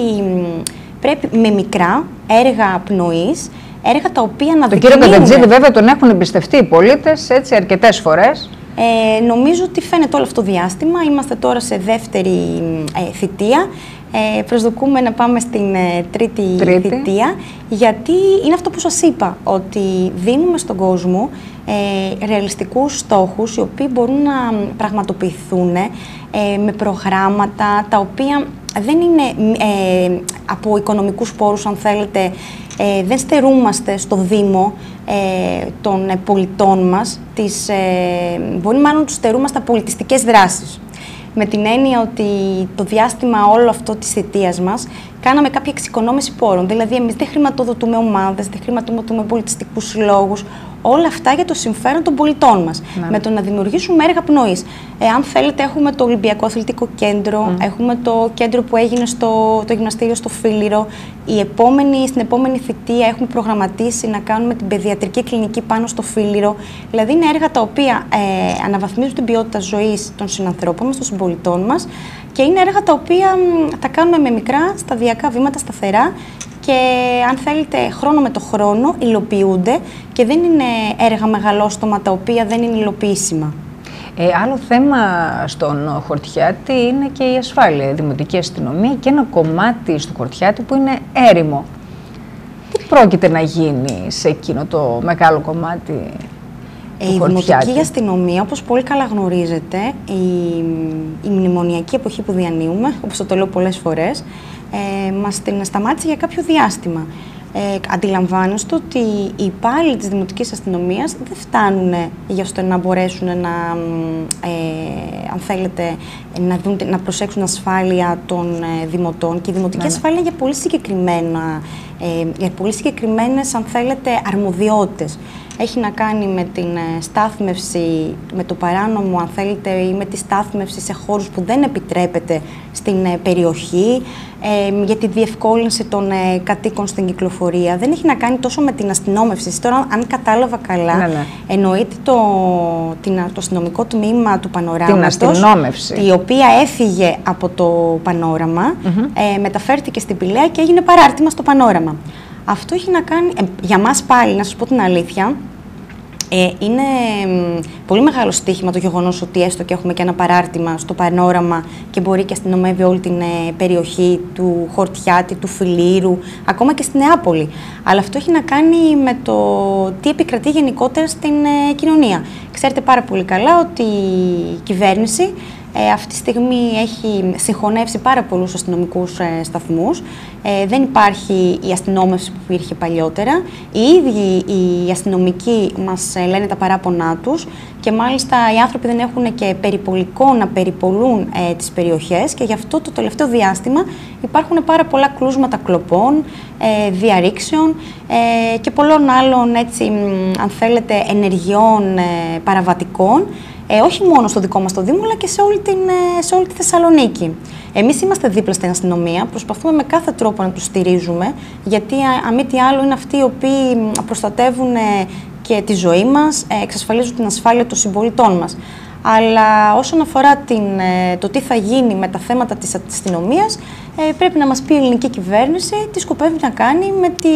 πρέπει με μικρά έργα πνοής, έργα τα οποία να δείχνουν. Τον κύριο Κατατζίδη βέβαια τον έχουν εμπιστευτεί οι πολίτες έτσι αρκετές φορές. Ε, νομίζω ότι φαίνεται όλο αυτό το διάστημα. Είμαστε τώρα σε δεύτερη ε, θητεία. Ε, προσδοκούμε να πάμε στην ε, τρίτη, τρίτη θητεία, γιατί είναι αυτό που σας είπα, ότι δίνουμε στον κόσμο ε, ρεαλιστικούς στόχους, οι οποίοι μπορούν να πραγματοποιηθούν ε, με προγράμματα τα οποία δεν είναι ε, από οικονομικούς πόρους, αν θέλετε, ε, δεν στερούμαστε στο Δήμο ε, των ε, πολιτών μας, τις, ε, μπορεί μάλλον τους στερούμαστε από πολιτιστικές δράσεις. Με την έννοια ότι το διάστημα όλο αυτό της θητείας μας κάναμε κάποια εξοικονόμηση πόρων. Δηλαδή, εμείς δεν χρηματοδοτούμε ομάδες, δεν χρηματοδοτούμε πολιτιστικούς συλλόγους. Όλα αυτά για το συμφέρον των πολιτών μας. Ναι. Με το να δημιουργήσουμε έργα πνοής. Ε, αν θέλετε, έχουμε το Ολυμπιακό Αθλητικό Κέντρο, mm. έχουμε το κέντρο που έγινε στο το γυμναστήριο στο Φίλιρο. Η επόμενη, στην επόμενη θητεία έχουμε προγραμματίσει να κάνουμε την παιδιατρική κλινική πάνω στο Φίλιρο. Δηλαδή, είναι έργα τα οποία ε, αναβαθμίζουν την ποιότητα ζωής των συνανθρώπων μας, των συμπολιτών μας, και είναι έργα τα οποία τα κάνουμε με μικρά, σταδιακά βήματα, σταθερά. Και αν θέλετε, χρόνο με το χρόνο υλοποιούνται και δεν είναι έργα μεγαλόστομα τα οποία δεν είναι υλοποιήσιμα. Ε, άλλο θέμα στον Χορτιάτη είναι και η ασφάλεια, η δημοτική αστυνομία και ένα κομμάτι στο Χορτιάτη που είναι έρημο. Τι πρόκειται να γίνει σε εκείνο το μεγάλο κομμάτι του η Χορτιάτη? Η δημοτική αστυνομία, όπως πολύ καλά γνωρίζετε, η, η μνημονιακή εποχή που διανύουμε, όπως το λέω πολλές φορές, Ε, μας την σταμάτησε για κάποιο διάστημα. Ε, αντιλαμβάνεστε ότι οι υπάλληλοι της Δημοτικής Αστυνομίας δεν φτάνουν για ώστε να μπορέσουν να, ε, αν θέλετε, να, δουν, να προσέξουν ασφάλεια των ε, δημοτών. Και η δημοτική ναι, ασφάλεια για πολύ, συγκεκριμένα, ε, για πολύ συγκεκριμένες, αν θέλετε, αρμοδιότητες. Έχει να κάνει με την στάθμευση, με το παράνομο, αν θέλετε, ή με τη στάθμευση σε χώρους που δεν επιτρέπεται στην περιοχή, ε, για τη διευκόλυνση των ε, κατοίκων στην κυκλοφορία. Δεν έχει να κάνει τόσο με την αστυνόμευση. Τώρα, αν κατάλαβα καλά, ναι, ναι. εννοείται το, την, το αστυνομικό τμήμα του Πανοράματος, την αστυνόμευση, η οποία έφυγε από το Πανόραμα, mm-hmm. ε, μεταφέρθηκε στην Πηλαία και έγινε παράρτημα στο Πανόραμα. Αυτό έχει να κάνει, ε, για μας πάλι, να σας πω την αλήθεια, ε, είναι ε, πολύ μεγάλο στοίχημα το γεγονός ότι έστω και έχουμε και ένα παράρτημα στο Πανόραμα και μπορεί και αστυνομεύει όλη την ε, περιοχή του Χορτιάτη, του Φιλήρου, ακόμα και στη Νεάπολη. Αλλά αυτό έχει να κάνει με το τι επικρατεί γενικότερα στην ε, κοινωνία. Ξέρετε πάρα πολύ καλά ότι η κυβέρνηση Ε, αυτή τη στιγμή έχει συγχωνεύσει πάρα πολλούς αστυνομικούς ε, σταθμούς. Ε, δεν υπάρχει η αστυνόμευση που υπήρχε παλιότερα. Οι ίδιοι οι αστυνομικοί μας ε, λένε τα παράπονά τους και μάλιστα οι άνθρωποι δεν έχουν και περιπολικό να περιπολούν ε, τις περιοχές και γι' αυτό το τελευταίο διάστημα υπάρχουν πάρα πολλά κλούσματα κλοπών, ε, διαρρήξεων ε, και πολλών άλλων, έτσι, αν θέλετε, ενεργειών ε, παραβατικών. Ε, όχι μόνο στο δικό μας το Δήμο, αλλά και σε όλη, την, σε όλη τη Θεσσαλονίκη. Εμείς είμαστε δίπλα στην αστυνομία, προσπαθούμε με κάθε τρόπο να τους στηρίζουμε, γιατί αν μη τι άλλο είναι αυτοί οι οποίοι προστατεύουν και τη ζωή μας, εξασφαλίζουν την ασφάλεια των συμπολιτών μας. Αλλά όσον αφορά την, το τι θα γίνει με τα θέματα της αστυνομίας, πρέπει να μας πει η ελληνική κυβέρνηση τι σκοπεύει να κάνει με, τη,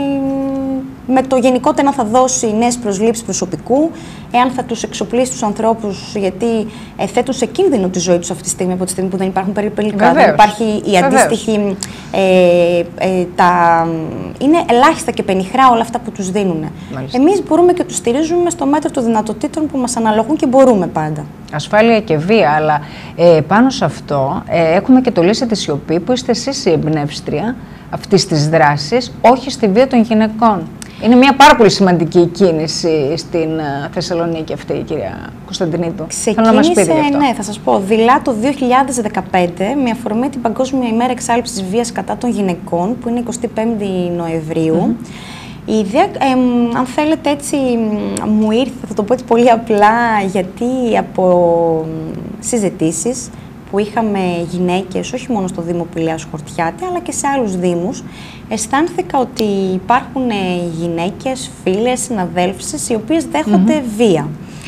με το γενικότερα να θα δώσει νέες προσλήψεις προσωπικού, εάν θα τους εξοπλίσει τους ανθρώπους, γιατί ε, θέτουν σε κίνδυνο τη ζωή τους αυτή τη στιγμή, από τη στιγμή που δεν υπάρχουν περιπολικά, δεν υπάρχει η αντίστοιχη. Ε, ε, τα, είναι ελάχιστα και πενιχρά όλα αυτά που τους δίνουν. Εμείς μπορούμε και τους στηρίζουμε στο μέτρο των δυνατοτήτων που μας αναλογούν και μπορούμε πάντα. Ασφάλεια και βία, αλλά ε, πάνω σε αυτό ε, έχουμε και το Λύσε τη Σιωπή, που είστε εσείς η εμπνεύστρια αυτής της δράσης, όχι στη βία των γυναικών. Είναι μια πάρα πολύ σημαντική κίνηση στην uh, Θεσσαλονίκη αυτή, η κυρία Κωνσταντινίδου. Ξεκίνησε, να μας πείτε γι' αυτό. Ναι, θα σας πω, δειλά το δύο χιλιάδες δεκαπέντε, με αφορμή την Παγκόσμια ημέρα εξάλληψης της βίας κατά των γυναικών, που είναι εικοστή πέμπτη Νοεμβρίου. Mm-hmm. Η ιδέα, ε, αν θέλετε έτσι, μου ήρθε, θα το πω έτσι πολύ απλά, γιατί από συζητήσεις που είχαμε γυναίκες, όχι μόνο στο Δήμο Πηλαίας Χορτιάτη, αλλά και σε άλλους δήμους, αισθάνθηκα ότι υπάρχουν γυναίκες, φίλες, συναδέλφισες, οι οποίες δέχονται mm-hmm. βία.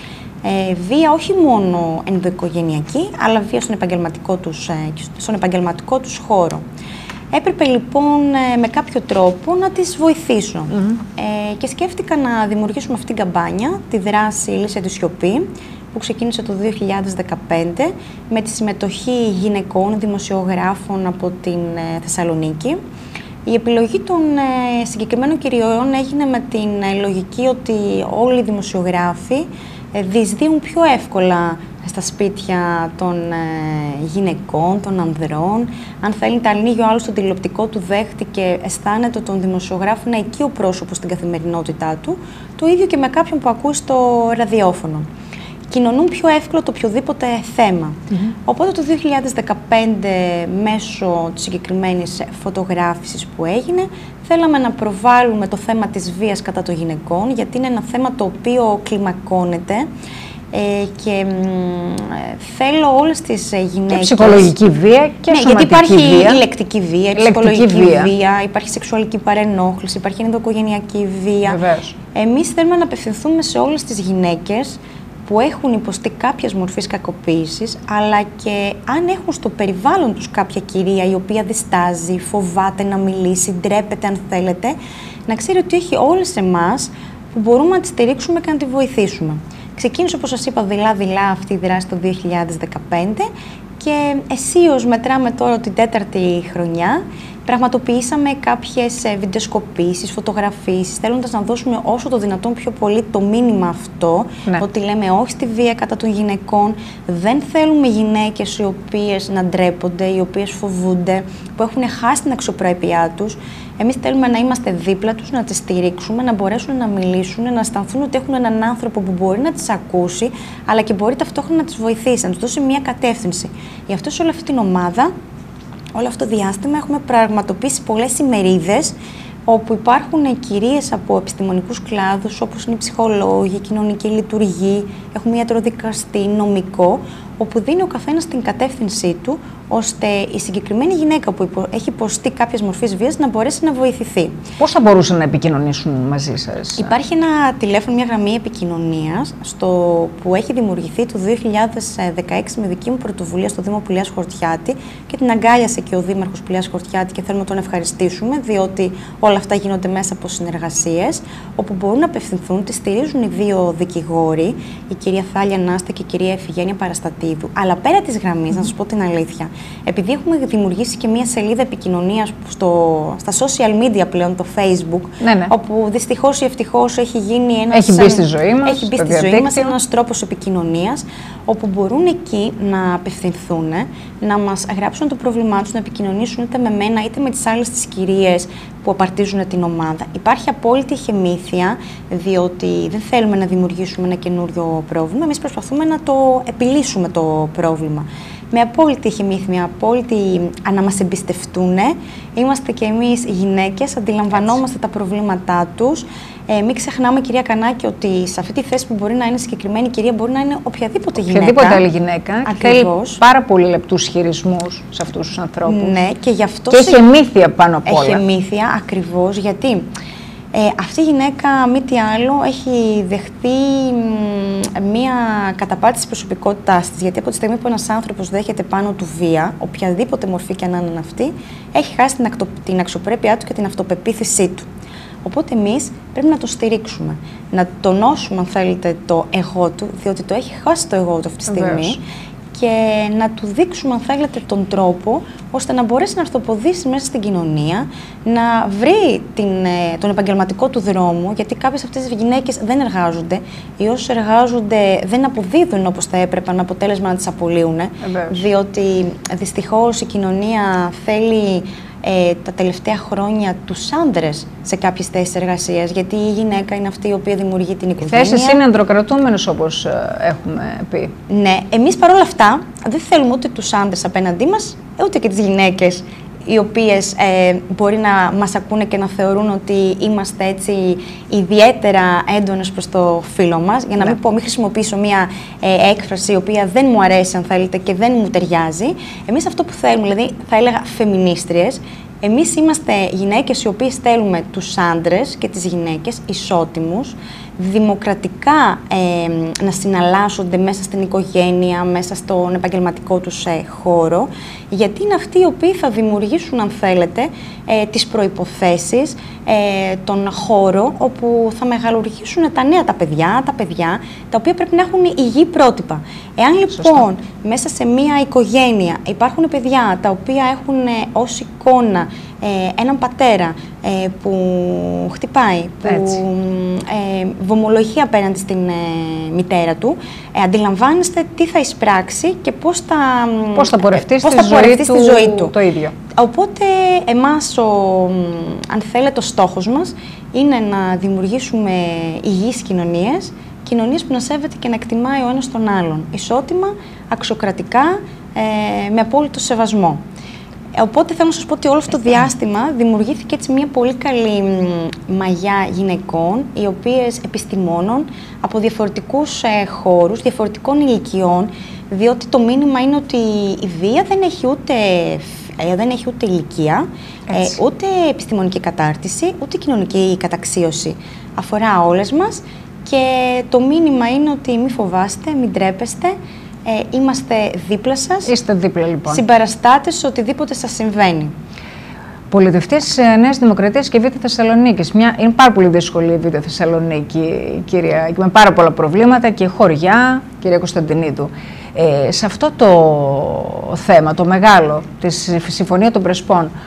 Ε, βία όχι μόνο ενδοοικογενειακή, αλλά βία στον επαγγελματικό τους, στον επαγγελματικό τους χώρο. Έπρεπε λοιπόν με κάποιο τρόπο να τις βοηθήσω. Mm-hmm. ε, και σκέφτηκα να δημιουργήσουμε αυτήν την καμπάνια, τη δράση Λύσε τη Σιωπή, που ξεκίνησε το δύο χιλιάδες δεκαπέντε με τη συμμετοχή γυναικών δημοσιογράφων από την ε, Θεσσαλονίκη. Η επιλογή των ε, συγκεκριμένων κυριών έγινε με την ε, λογική ότι όλοι οι δημοσιογράφοι ε, διεισδύουν πιο εύκολα στα σπίτια των ε, γυναικών, των ανδρών. Αν θέλετε, ανοίγει ο άλλος το τηλεοπτικό του δέχτη και αισθάνεται τον δημοσιογράφο να εκεί ο πρόσωπος στην καθημερινότητά του, το ίδιο και με κάποιον που ακούει στο ραδιόφωνο. Κοινωνούν πιο εύκολα το οποιοδήποτε θέμα. Mm-hmm. Οπότε το δύο χιλιάδες δεκαπέντε, μέσω της συγκεκριμένης φωτογράφησης που έγινε, θέλαμε να προβάλλουμε το θέμα της βίας κατά των γυναικών, γιατί είναι ένα θέμα το οποίο κλιμακώνεται ε, και μ, θέλω όλες τις γυναίκες... Και ψυχολογική βία και ναι, σωματική γιατί υπάρχει βία. η λεκτική βία, η ψυχολογική βία. βία, υπάρχει σεξουαλική παρενόχληση, υπάρχει ενδοοικογενειακή βία. Βεβαίως. Εμείς θέλουμε να απευθυνθούμε σε όλες τις γυναίκες που έχουν υποστεί κάποιας μορφής κακοποίησης, αλλά και αν έχουν στο περιβάλλον τους κάποια κυρία η οποία διστάζει, φοβάται να μιλήσει, ντρέπεται αν θέλετε, να ξέρει ότι έχει όλες εμάς που μπορούμε να τη στηρίξουμε και να τη βοηθήσουμε. Ξεκίνησε, όπως σας είπα, δειλά-δειλά αυτή η δράση το δύο χιλιάδες δεκαπέντε και αισίως μετράμε τώρα την τέταρτη χρονιά πραγματοποιήσαμε κάποιες βιντεοσκοπήσεις, φωτογραφίσεις, θέλοντας να δώσουμε όσο το δυνατόν πιο πολύ το μήνυμα αυτό, ναι. ότι λέμε όχι στη βία κατά των γυναικών, δεν θέλουμε γυναίκες οι οποίες να ντρέπονται, οι οποίες φοβούνται, που έχουν χάσει την αξιοπρέπειά τους. Εμείς θέλουμε να είμαστε δίπλα τους, να τις στηρίξουμε, να μπορέσουν να μιλήσουν, να αισθανθούν ότι έχουν έναν άνθρωπο που μπορεί να τις ακούσει, αλλά και μπορεί ταυτόχρονα να τις βοηθήσει, να τους δώσει μια κατεύθυνση. Γι' αυτό σε όλη αυτή την ομάδα, όλο αυτό το διάστημα, έχουμε πραγματοποιήσει πολλές ημερίδες, όπου υπάρχουν κυρίες από επιστημονικούς κλάδους, όπως είναι οι ψυχολόγοι, κοινωνική λειτουργοί, έχουμε ιατροδικαστή, νομικό, όπου δίνει ο καθένας την κατεύθυνσή του, ώστε η συγκεκριμένη γυναίκα που υπο... έχει υποστεί κάποιες μορφές βίας να μπορέσει να βοηθηθεί. Πώς θα μπορούσαν να επικοινωνήσουν μαζί σας? Υπάρχει ένα τηλέφωνο, μια γραμμή επικοινωνίας, στο... που έχει δημιουργηθεί το δύο χιλιάδες δεκαέξι με δική μου πρωτοβουλία στο Δήμο Πηλιάς Χορτιάτη και την αγκάλιασε και ο Δήμαρχος Πηλιάς Χορτιάτη και θέλουμε να τον ευχαριστήσουμε, διότι όλα αυτά γίνονται μέσα από συνεργασίες, όπου μπορούν να απευθυνθούν, τη στηρίζουν οι δύο δικηγόροι, η κυρία Θάλια Νάστα και η κυρία Εφηγένεια Παραστατίδου. Αλλά πέρα της γραμμής, mm. να σας πω την αλήθεια, επειδή έχουμε δημιουργήσει και μία σελίδα επικοινωνίας στο, στα social media πλέον, το Facebook, ναι, ναι. όπου δυστυχώς ή ευτυχώς έχει γίνει ένας, έχει μπει στη ζωή μας, έχει μπει στη ζωή μας ένας τρόπος επικοινωνίας, όπου μπορούν εκεί να απευθυνθούν, να μας γράψουν το πρόβλημά τους, να επικοινωνήσουν είτε με μένα είτε με τις άλλες τις κυρίες που απαρτίζουν την ομάδα. Υπάρχει απόλυτη ηχεμήθεια, διότι δεν θέλουμε να δημιουργήσουμε ένα καινούριο πρόβλημα, εμείς προσπαθούμε να το επιλύσουμε το πρόβλημα. Με απόλυτη ηχεμήθεια, απόλυτη να μας εμπιστευτούν. Είμαστε και εμείς γυναίκες, αντιλαμβανόμαστε Έτσι. τα προβλήματά τους. Ε, μην ξεχνάμε, κυρία Κανάκη, ότι σε αυτή τη θέση που μπορεί να είναι συγκεκριμένη κυρία, μπορεί να είναι οποιαδήποτε γυναίκα. Οποιαδήποτε άλλη γυναίκα. Θέλει πάρα πολύ λεπτούς χειρισμούς σε αυτούς τους ανθρώπους. Ναι, και γι' αυτό. Και σε... εχεμήθεια πάνω απ' όλα. Εχεμήθεια, ακριβώς, γιατί. Ε, αυτή η γυναίκα, μη τι άλλο, έχει δεχτεί μία καταπάτηση της προσωπικότητάς της. Γιατί από τη στιγμή που ένας άνθρωπος δέχεται πάνω του βία, οποιαδήποτε μορφή και αν είναι αυτή, έχει χάσει την, ακτο, την αξιοπρέπειά του και την αυτοπεποίθησή του. Οπότε εμείς πρέπει να το στηρίξουμε, να τονώσουμε, αν θέλετε, το εγώ του, διότι το έχει χάσει το εγώ του αυτή τη στιγμή. Βεβαίως. Και να του δείξουμε, αν θέλετε, τον τρόπο, ώστε να μπορέσει να αρθοποδήσει μέσα στην κοινωνία, να βρει την, τον επαγγελματικό του δρόμο, γιατί κάποιες αυτές τις γυναίκες δεν εργάζονται, ή όσοι εργάζονται δεν αποδίδουν όπως θα έπρεπε, με αποτέλεσμα να τις απολύουν, διότι δυστυχώς η κοινωνία θέλει Ε, τα τελευταία χρόνια τους άντρες σε κάποιες θέσεις εργασίας, γιατί η γυναίκα είναι αυτή η οποία δημιουργεί την οικογένεια. Θέσεις είναι ανδροκρατούμενες, όπως ε, έχουμε πει. Ναι, εμείς παρόλα αυτά δεν θέλουμε ούτε τους άντρες απέναντί μας, ούτε και τις γυναίκες, οι οποίες ε, μπορεί να μας ακούνε και να θεωρούν ότι είμαστε έτσι ιδιαίτερα έντονες προς το φύλο μας. Για να ναι. μην πω, μην χρησιμοποιήσω μια ε, έκφραση η οποία δεν μου αρέσει, αν θέλετε, και δεν μου ταιριάζει. Εμείς αυτό που θέλουμε, δηλαδή θα έλεγα φεμινίστριες, εμείς είμαστε γυναίκες οι οποίες θέλουμε τους άντρες και τις γυναίκες ισότιμους, δημοκρατικά ε, να συναλλάσσονται μέσα στην οικογένεια, μέσα στον επαγγελματικό τους ε, χώρο, γιατί είναι αυτοί οι οποίοι θα δημιουργήσουν, αν θέλετε, ε, τις προϋποθέσεις, ε, τον χώρο όπου θα μεγαλουργήσουν τα νέα τα παιδιά, τα παιδιά, τα οποία πρέπει να έχουν υγιή πρότυπα. Εάν λοιπόν Σωστά. μέσα σε μία οικογένεια υπάρχουν παιδιά τα οποία έχουν ε, ως εικόνα ε, έναν πατέρα ε, που χτυπάει, που ε, βομολογεί απέναντι στην ε, μητέρα του, ε, αντιλαμβάνεστε τι θα εισπράξει και πώς θα, πώς θα πορευτεί, ε, στη, θα ζωή πορευτεί του, στη ζωή του. Το ίδιο. Οπότε εμάς, ο, αν θέλετε, ο στόχος μας είναι να δημιουργήσουμε υγιείς κοινωνίες, κοινωνίες που να σέβεται και να εκτιμάει ο ένας τον άλλον, ισότιμα, αξιοκρατικά, ε, με απόλυτο σεβασμό. Οπότε θέλω να σας πω ότι όλο αυτό το διάστημα δημιουργήθηκε έτσι μια πολύ καλή μαγιά γυναικών, οι οποίες επιστημόνων από διαφορετικούς ε, χώρους, διαφορετικών ηλικιών, διότι το μήνυμα είναι ότι η βία δεν έχει ούτε, ε, δεν έχει ούτε ηλικία, ε, ούτε επιστημονική κατάρτιση, ούτε κοινωνική καταξίωση. Αφορά όλες μας και το μήνυμα είναι ότι μη φοβάστε, μην τρέπεστε, Ε, είμαστε δίπλα σας. Είστε δίπλα, λοιπόν. Συμπαραστάτες σε οτιδήποτε σας συμβαίνει. Πολιτευτής Νέας Δημοκρατίας και Β' Θεσσαλονίκης. Μια, είναι πάρα πολύ δύσκολη η Β' Θεσσαλονίκη, κυρία, και με πάρα πολλά προβλήματα και χωριά, κυρία Κωνσταντινίδου. Ε, σε αυτό το θέμα, το μεγάλο, τη Συμφωνία των Πρεσπών,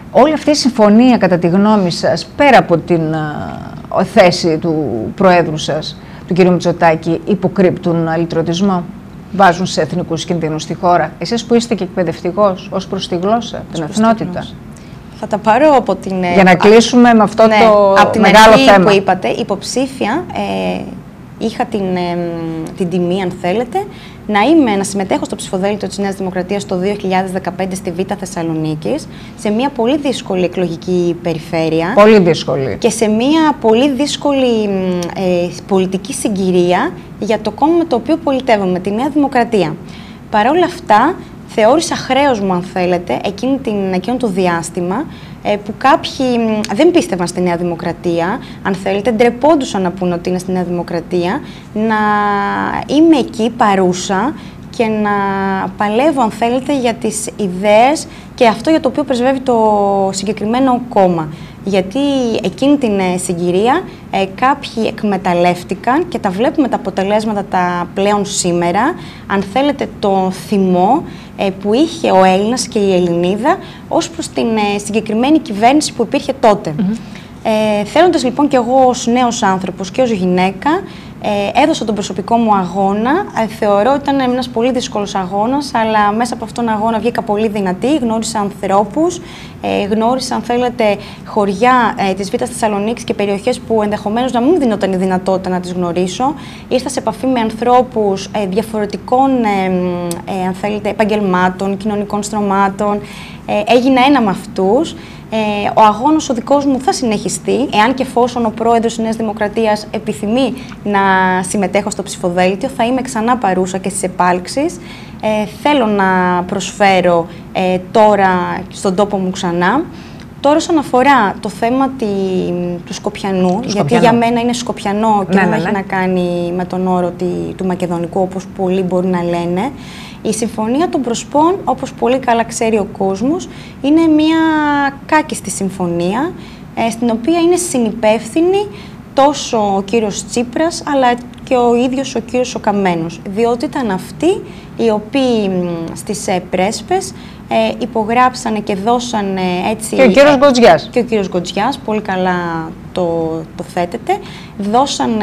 Όλη αυτή η συμφωνία, κατά τη γνώμη σας, πέρα από την α, θέση του Προέδρου σας, του κ. Μητσοτάκη, υποκρύπτουν αλυτρωτισμό, βάζουν σε εθνικούς κινδύνους στη χώρα? Εσείς που είστε και εκπαιδευτικός, ως προς τη γλώσσα, την εθνότητα. Θα τα πάρω από την... Για να κλείσουμε με αυτό, ναι, το από την μεγάλο αρχή θέμα που είπατε, υποψήφια, ε, είχα την, ε, την τιμή, αν θέλετε, να, είμαι, να συμμετέχω στο ψηφοδέλτιο της Νέας Δημοκρατίας το δύο χιλιάδες δεκαπέντε στη Β' Θεσσαλονίκης, σε μια πολύ δύσκολη εκλογική περιφέρεια. Πολύ δύσκολη. Και σε μια πολύ δύσκολη ε, πολιτική συγκυρία για το κόμμα με το οποίο πολιτεύομαι, τη Νέα Δημοκρατία. Παρ' όλα αυτά, θεώρησα χρέος μου, αν θέλετε, εκείνη την, εκείνο το διάστημα, ε, που κάποιοι δεν πίστευαν στη Νέα Δημοκρατία, αν θέλετε, ντρεπόντουσαν να πούνε ότι είναι στη Νέα Δημοκρατία, να είμαι εκεί παρούσα και να παλεύω, αν θέλετε, για τις ιδέες και αυτό για το οποίο πρεσβεύει το συγκεκριμένο κόμμα. Γιατί εκείνη την συγκυρία ε, κάποιοι εκμεταλλεύτηκαν και τα βλέπουμε τα αποτελέσματα τα πλέον σήμερα, αν θέλετε, το θυμό ε, που είχε ο Έλληνας και η Ελληνίδα ως προς την ε, συγκεκριμένη κυβέρνηση που υπήρχε τότε. Mm-hmm. ε, θέλοντας λοιπόν και εγώ ως νέος άνθρωπος και ως γυναίκα, Ε, έδωσα τον προσωπικό μου αγώνα. Ε, θεωρώ ότι ήταν ένας πολύ δύσκολος αγώνας, αλλά μέσα από αυτόν τον αγώνα βγήκα πολύ δυνατή. Γνώρισα ανθρώπους, ε, γνώρισα, αν θέλετε, χωριά ε, της Β' Θεσσαλονίκης και περιοχές που ενδεχομένως να μην μου δινόταν η δυνατότητα να τις γνωρίσω. Ήρθα σε επαφή με ανθρώπους ε, διαφορετικών, ε, ε, αν θέλετε, επαγγελμάτων, κοινωνικών στρωμάτων. Ε, έγινα ένα με αυτούς. Ε, ο αγώνας ο δικός μου θα συνεχιστεί, εάν και εφόσον ο πρόεδρος της Νέας Δημοκρατίας επιθυμεί να συμμετέχω στο ψηφοδέλτιο, θα είμαι ξανά παρούσα και στις επάλξεις. Ε, θέλω να προσφέρω ε, τώρα στον τόπο μου ξανά. Τώρα, όσον αφορά το θέμα τη, του Σκοπιανού, του γιατί Σκοπιανού. Για μένα είναι Σκοπιανό και ναι, δεν ναι, έχει ναι. να κάνει με τον όρο τη, του Μακεδονικού, όπως πολλοί μπορεί να λένε. Η Συμφωνία των Προσπών, όπως πολύ καλά ξέρει ο κόσμος, είναι μια κάκιστη συμφωνία, ε, στην οποία είναι συνυπεύθυνοι τόσο ο κύριος Τσίπρας, αλλά και ο ίδιος ο κύριος ο Καμένος, διότι ήταν αυτοί οι οποίοι στις ε, πρέσπες ε, υπογράψανε και δώσανε έτσι... Και ο κύριος Γκοτζιάς. Και ο κύριος Γκοτζιάς, πολύ καλά το, το θέτετε, δώσανε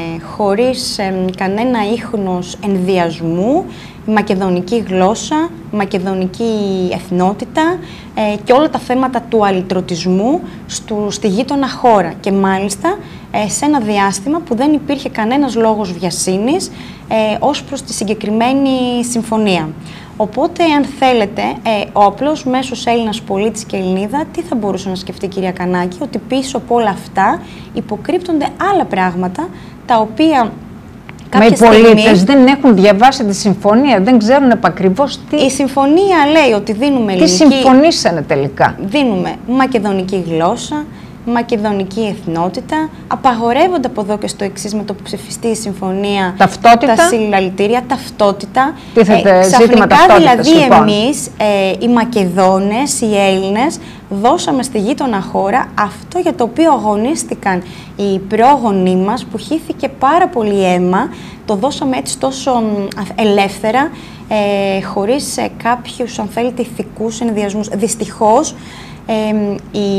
χωρίς ε, κανένα ίχνος ενδιασμού μακεδονική γλώσσα, μακεδονική εθνότητα ε, και όλα τα θέματα του αλυτρωτισμού στου, στη γείτονα χώρα. Και μάλιστα ε, σε ένα διάστημα που δεν υπήρχε κανένας λόγος βιασύνης ε, ως προς τη συγκεκριμένη συμφωνία. Οπότε, αν θέλετε, ε, ο απλός μέσος Έλληνας πολίτης και Ελληνίδα, τι θα μπορούσε να σκεφτεί η κυρία Κανάκη, ότι πίσω από όλα αυτά υποκρύπτονται άλλα πράγματα, τα οποία... Μα οι πολίτες δεν έχουν διαβάσει τη συμφωνία, δεν ξέρουν επακριβώς τι... Η συμφωνία λέει ότι δίνουμε ελληνική... Τι συμφωνήσανε τελικά? Δίνουμε μακεδονική γλώσσα, μακεδονική εθνότητα, απαγορεύονται από εδώ και στο εξής με το που ψηφιστεί η συμφωνία... Ταυτότητα. Τα συλλαλητήρια, ταυτότητα. Τίθεται ε, ζήτημα ταυτότητας, δηλαδή λοιπόν. εμείς, ε, οι Μακεδόνες, οι Έλληνες, δώσαμε στη γείτονα χώρα αυτό για το οποίο αγωνίστηκαν οι πρόγονοί μας, που χύθηκε πάρα πολύ αίμα, το δώσαμε έτσι τόσο ελεύθερα, ε, χωρίς ε, κάποιους, αν θέλετε, ηθικούς ενδιασμούς. Δυστυχώς, ε,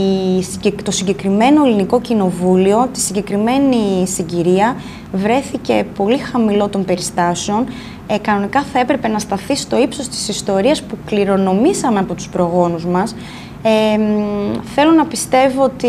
η, το συγκεκριμένο ελληνικό κοινοβούλιο, τη συγκεκριμένη συγκυρία, βρέθηκε πολύ χαμηλό των περιστάσεων. Ε, κανονικά θα έπρεπε να σταθεί στο ύψος της ιστορίας που κληρονομήσαμε από τους προγόνους μας. Ε, θέλω να πιστεύω ότι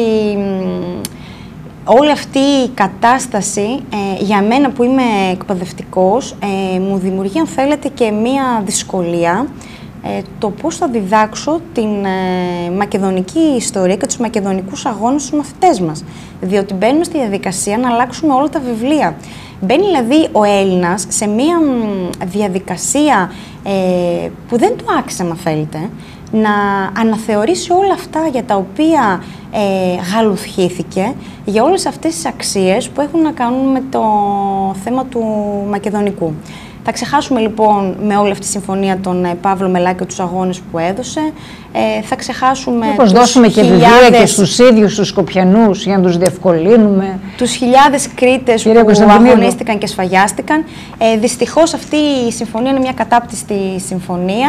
όλη αυτή η κατάσταση, ε, για μένα που είμαι εκπαιδευτικός, ε, μου δημιουργεί, αν θέλετε, και μία δυσκολία, ε, το πώς θα διδάξω την ε, μακεδονική ιστορία και τους μακεδονικούς αγώνες στους μαθητές μας. Διότι μπαίνουμε στη διαδικασία να αλλάξουμε όλα τα βιβλία. Μπαίνει δηλαδή ο Έλληνας σε μία διαδικασία ε, που δεν του άξιζε, αν θέλετε, να αναθεωρήσει όλα αυτά για τα οποία ε, γαλουχήθηκε, για όλες αυτές τις αξίες που έχουν να κάνουν με το θέμα του μακεδονικού. Θα ξεχάσουμε λοιπόν με όλη αυτή τη συμφωνία τον ε, Παύλο Μελάκη και τους αγώνες που έδωσε. Ε, θα ξεχάσουμε. Μήπως δώσουμε και χιλιάδες... βιβλία και στους ίδιους τους Σκοπιανούς για να τους διευκολύνουμε. Τους χιλιάδες Κρήτες που αγωνίστηκαν και σφαγιάστηκαν. Ε, δυστυχώς αυτή η συμφωνία είναι μια κατάπτυστη συμφωνία.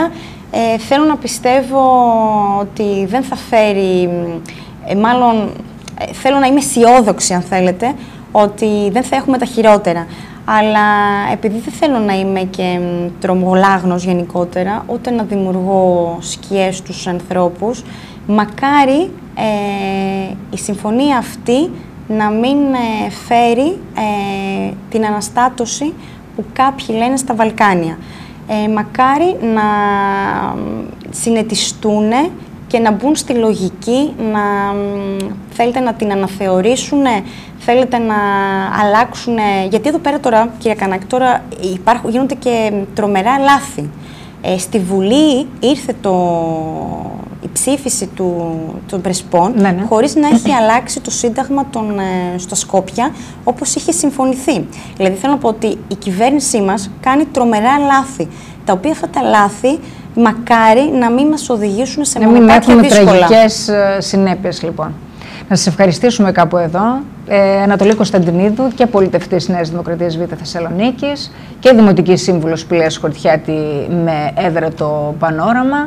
Ε, θέλω να πιστεύω ότι δεν θα φέρει, ε, μάλλον ε, θέλω να είμαι αισιόδοξη αν θέλετε, ότι δεν θα έχουμε τα χειρότερα. Αλλά επειδή δεν θέλω να είμαι και τρομολάγνος γενικότερα, ούτε να δημιουργώ σκιές στους ανθρώπους, μακάρι ε, η συμφωνία αυτή να μην ε, φέρει ε, την αναστάτωση που κάποιοι λένε στα Βαλκάνια. Ε, μακάρι να συνετιστούν και να μπουν στη λογική, να θέλετε να την αναθεωρήσουν, θέλετε να αλλάξουν. Γιατί εδώ πέρα τώρα, κύριε Κανάκη, τώρα υπάρχουν, γίνονται και τρομερά λάθη. Ε, στη Βουλή ήρθε το, η ψήφιση του, των Πρεσπών, ναι, ναι. χωρίς να έχει αλλάξει το Σύνταγμα των, ε, στα Σκόπια, όπως είχε συμφωνηθεί. Δηλαδή, θέλω να πω ότι η κυβέρνησή μας κάνει τρομερά λάθη, τα οποία αυτά τα λάθη μακάρι να μην μας οδηγήσουν σε μονοπάτια δύσκολα. Να μην έχουμε τραγικές συνέπειες, λοιπόν. Να σας ευχαριστήσουμε κάπου εδώ. Ε, Ανατολή Κωνσταντινίδου και πολιτευτής Νέας Δημοκρατίας Β' Θεσσαλονίκης και Δημοτική Σύμβουλος Πηλαίας Χορτιάτη με έδρα το Πανόραμα.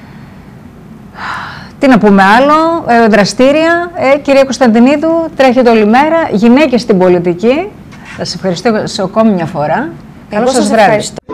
Τι να πούμε άλλο, ε, δραστήρια. Ε, κυρία Κωνσταντινίδου, τρέχετε όλη μέρα. Γυναίκες στην πολιτική. Θα σας ευχαριστώ σε ακόμη μια φορά. Καλό σας βράδυ.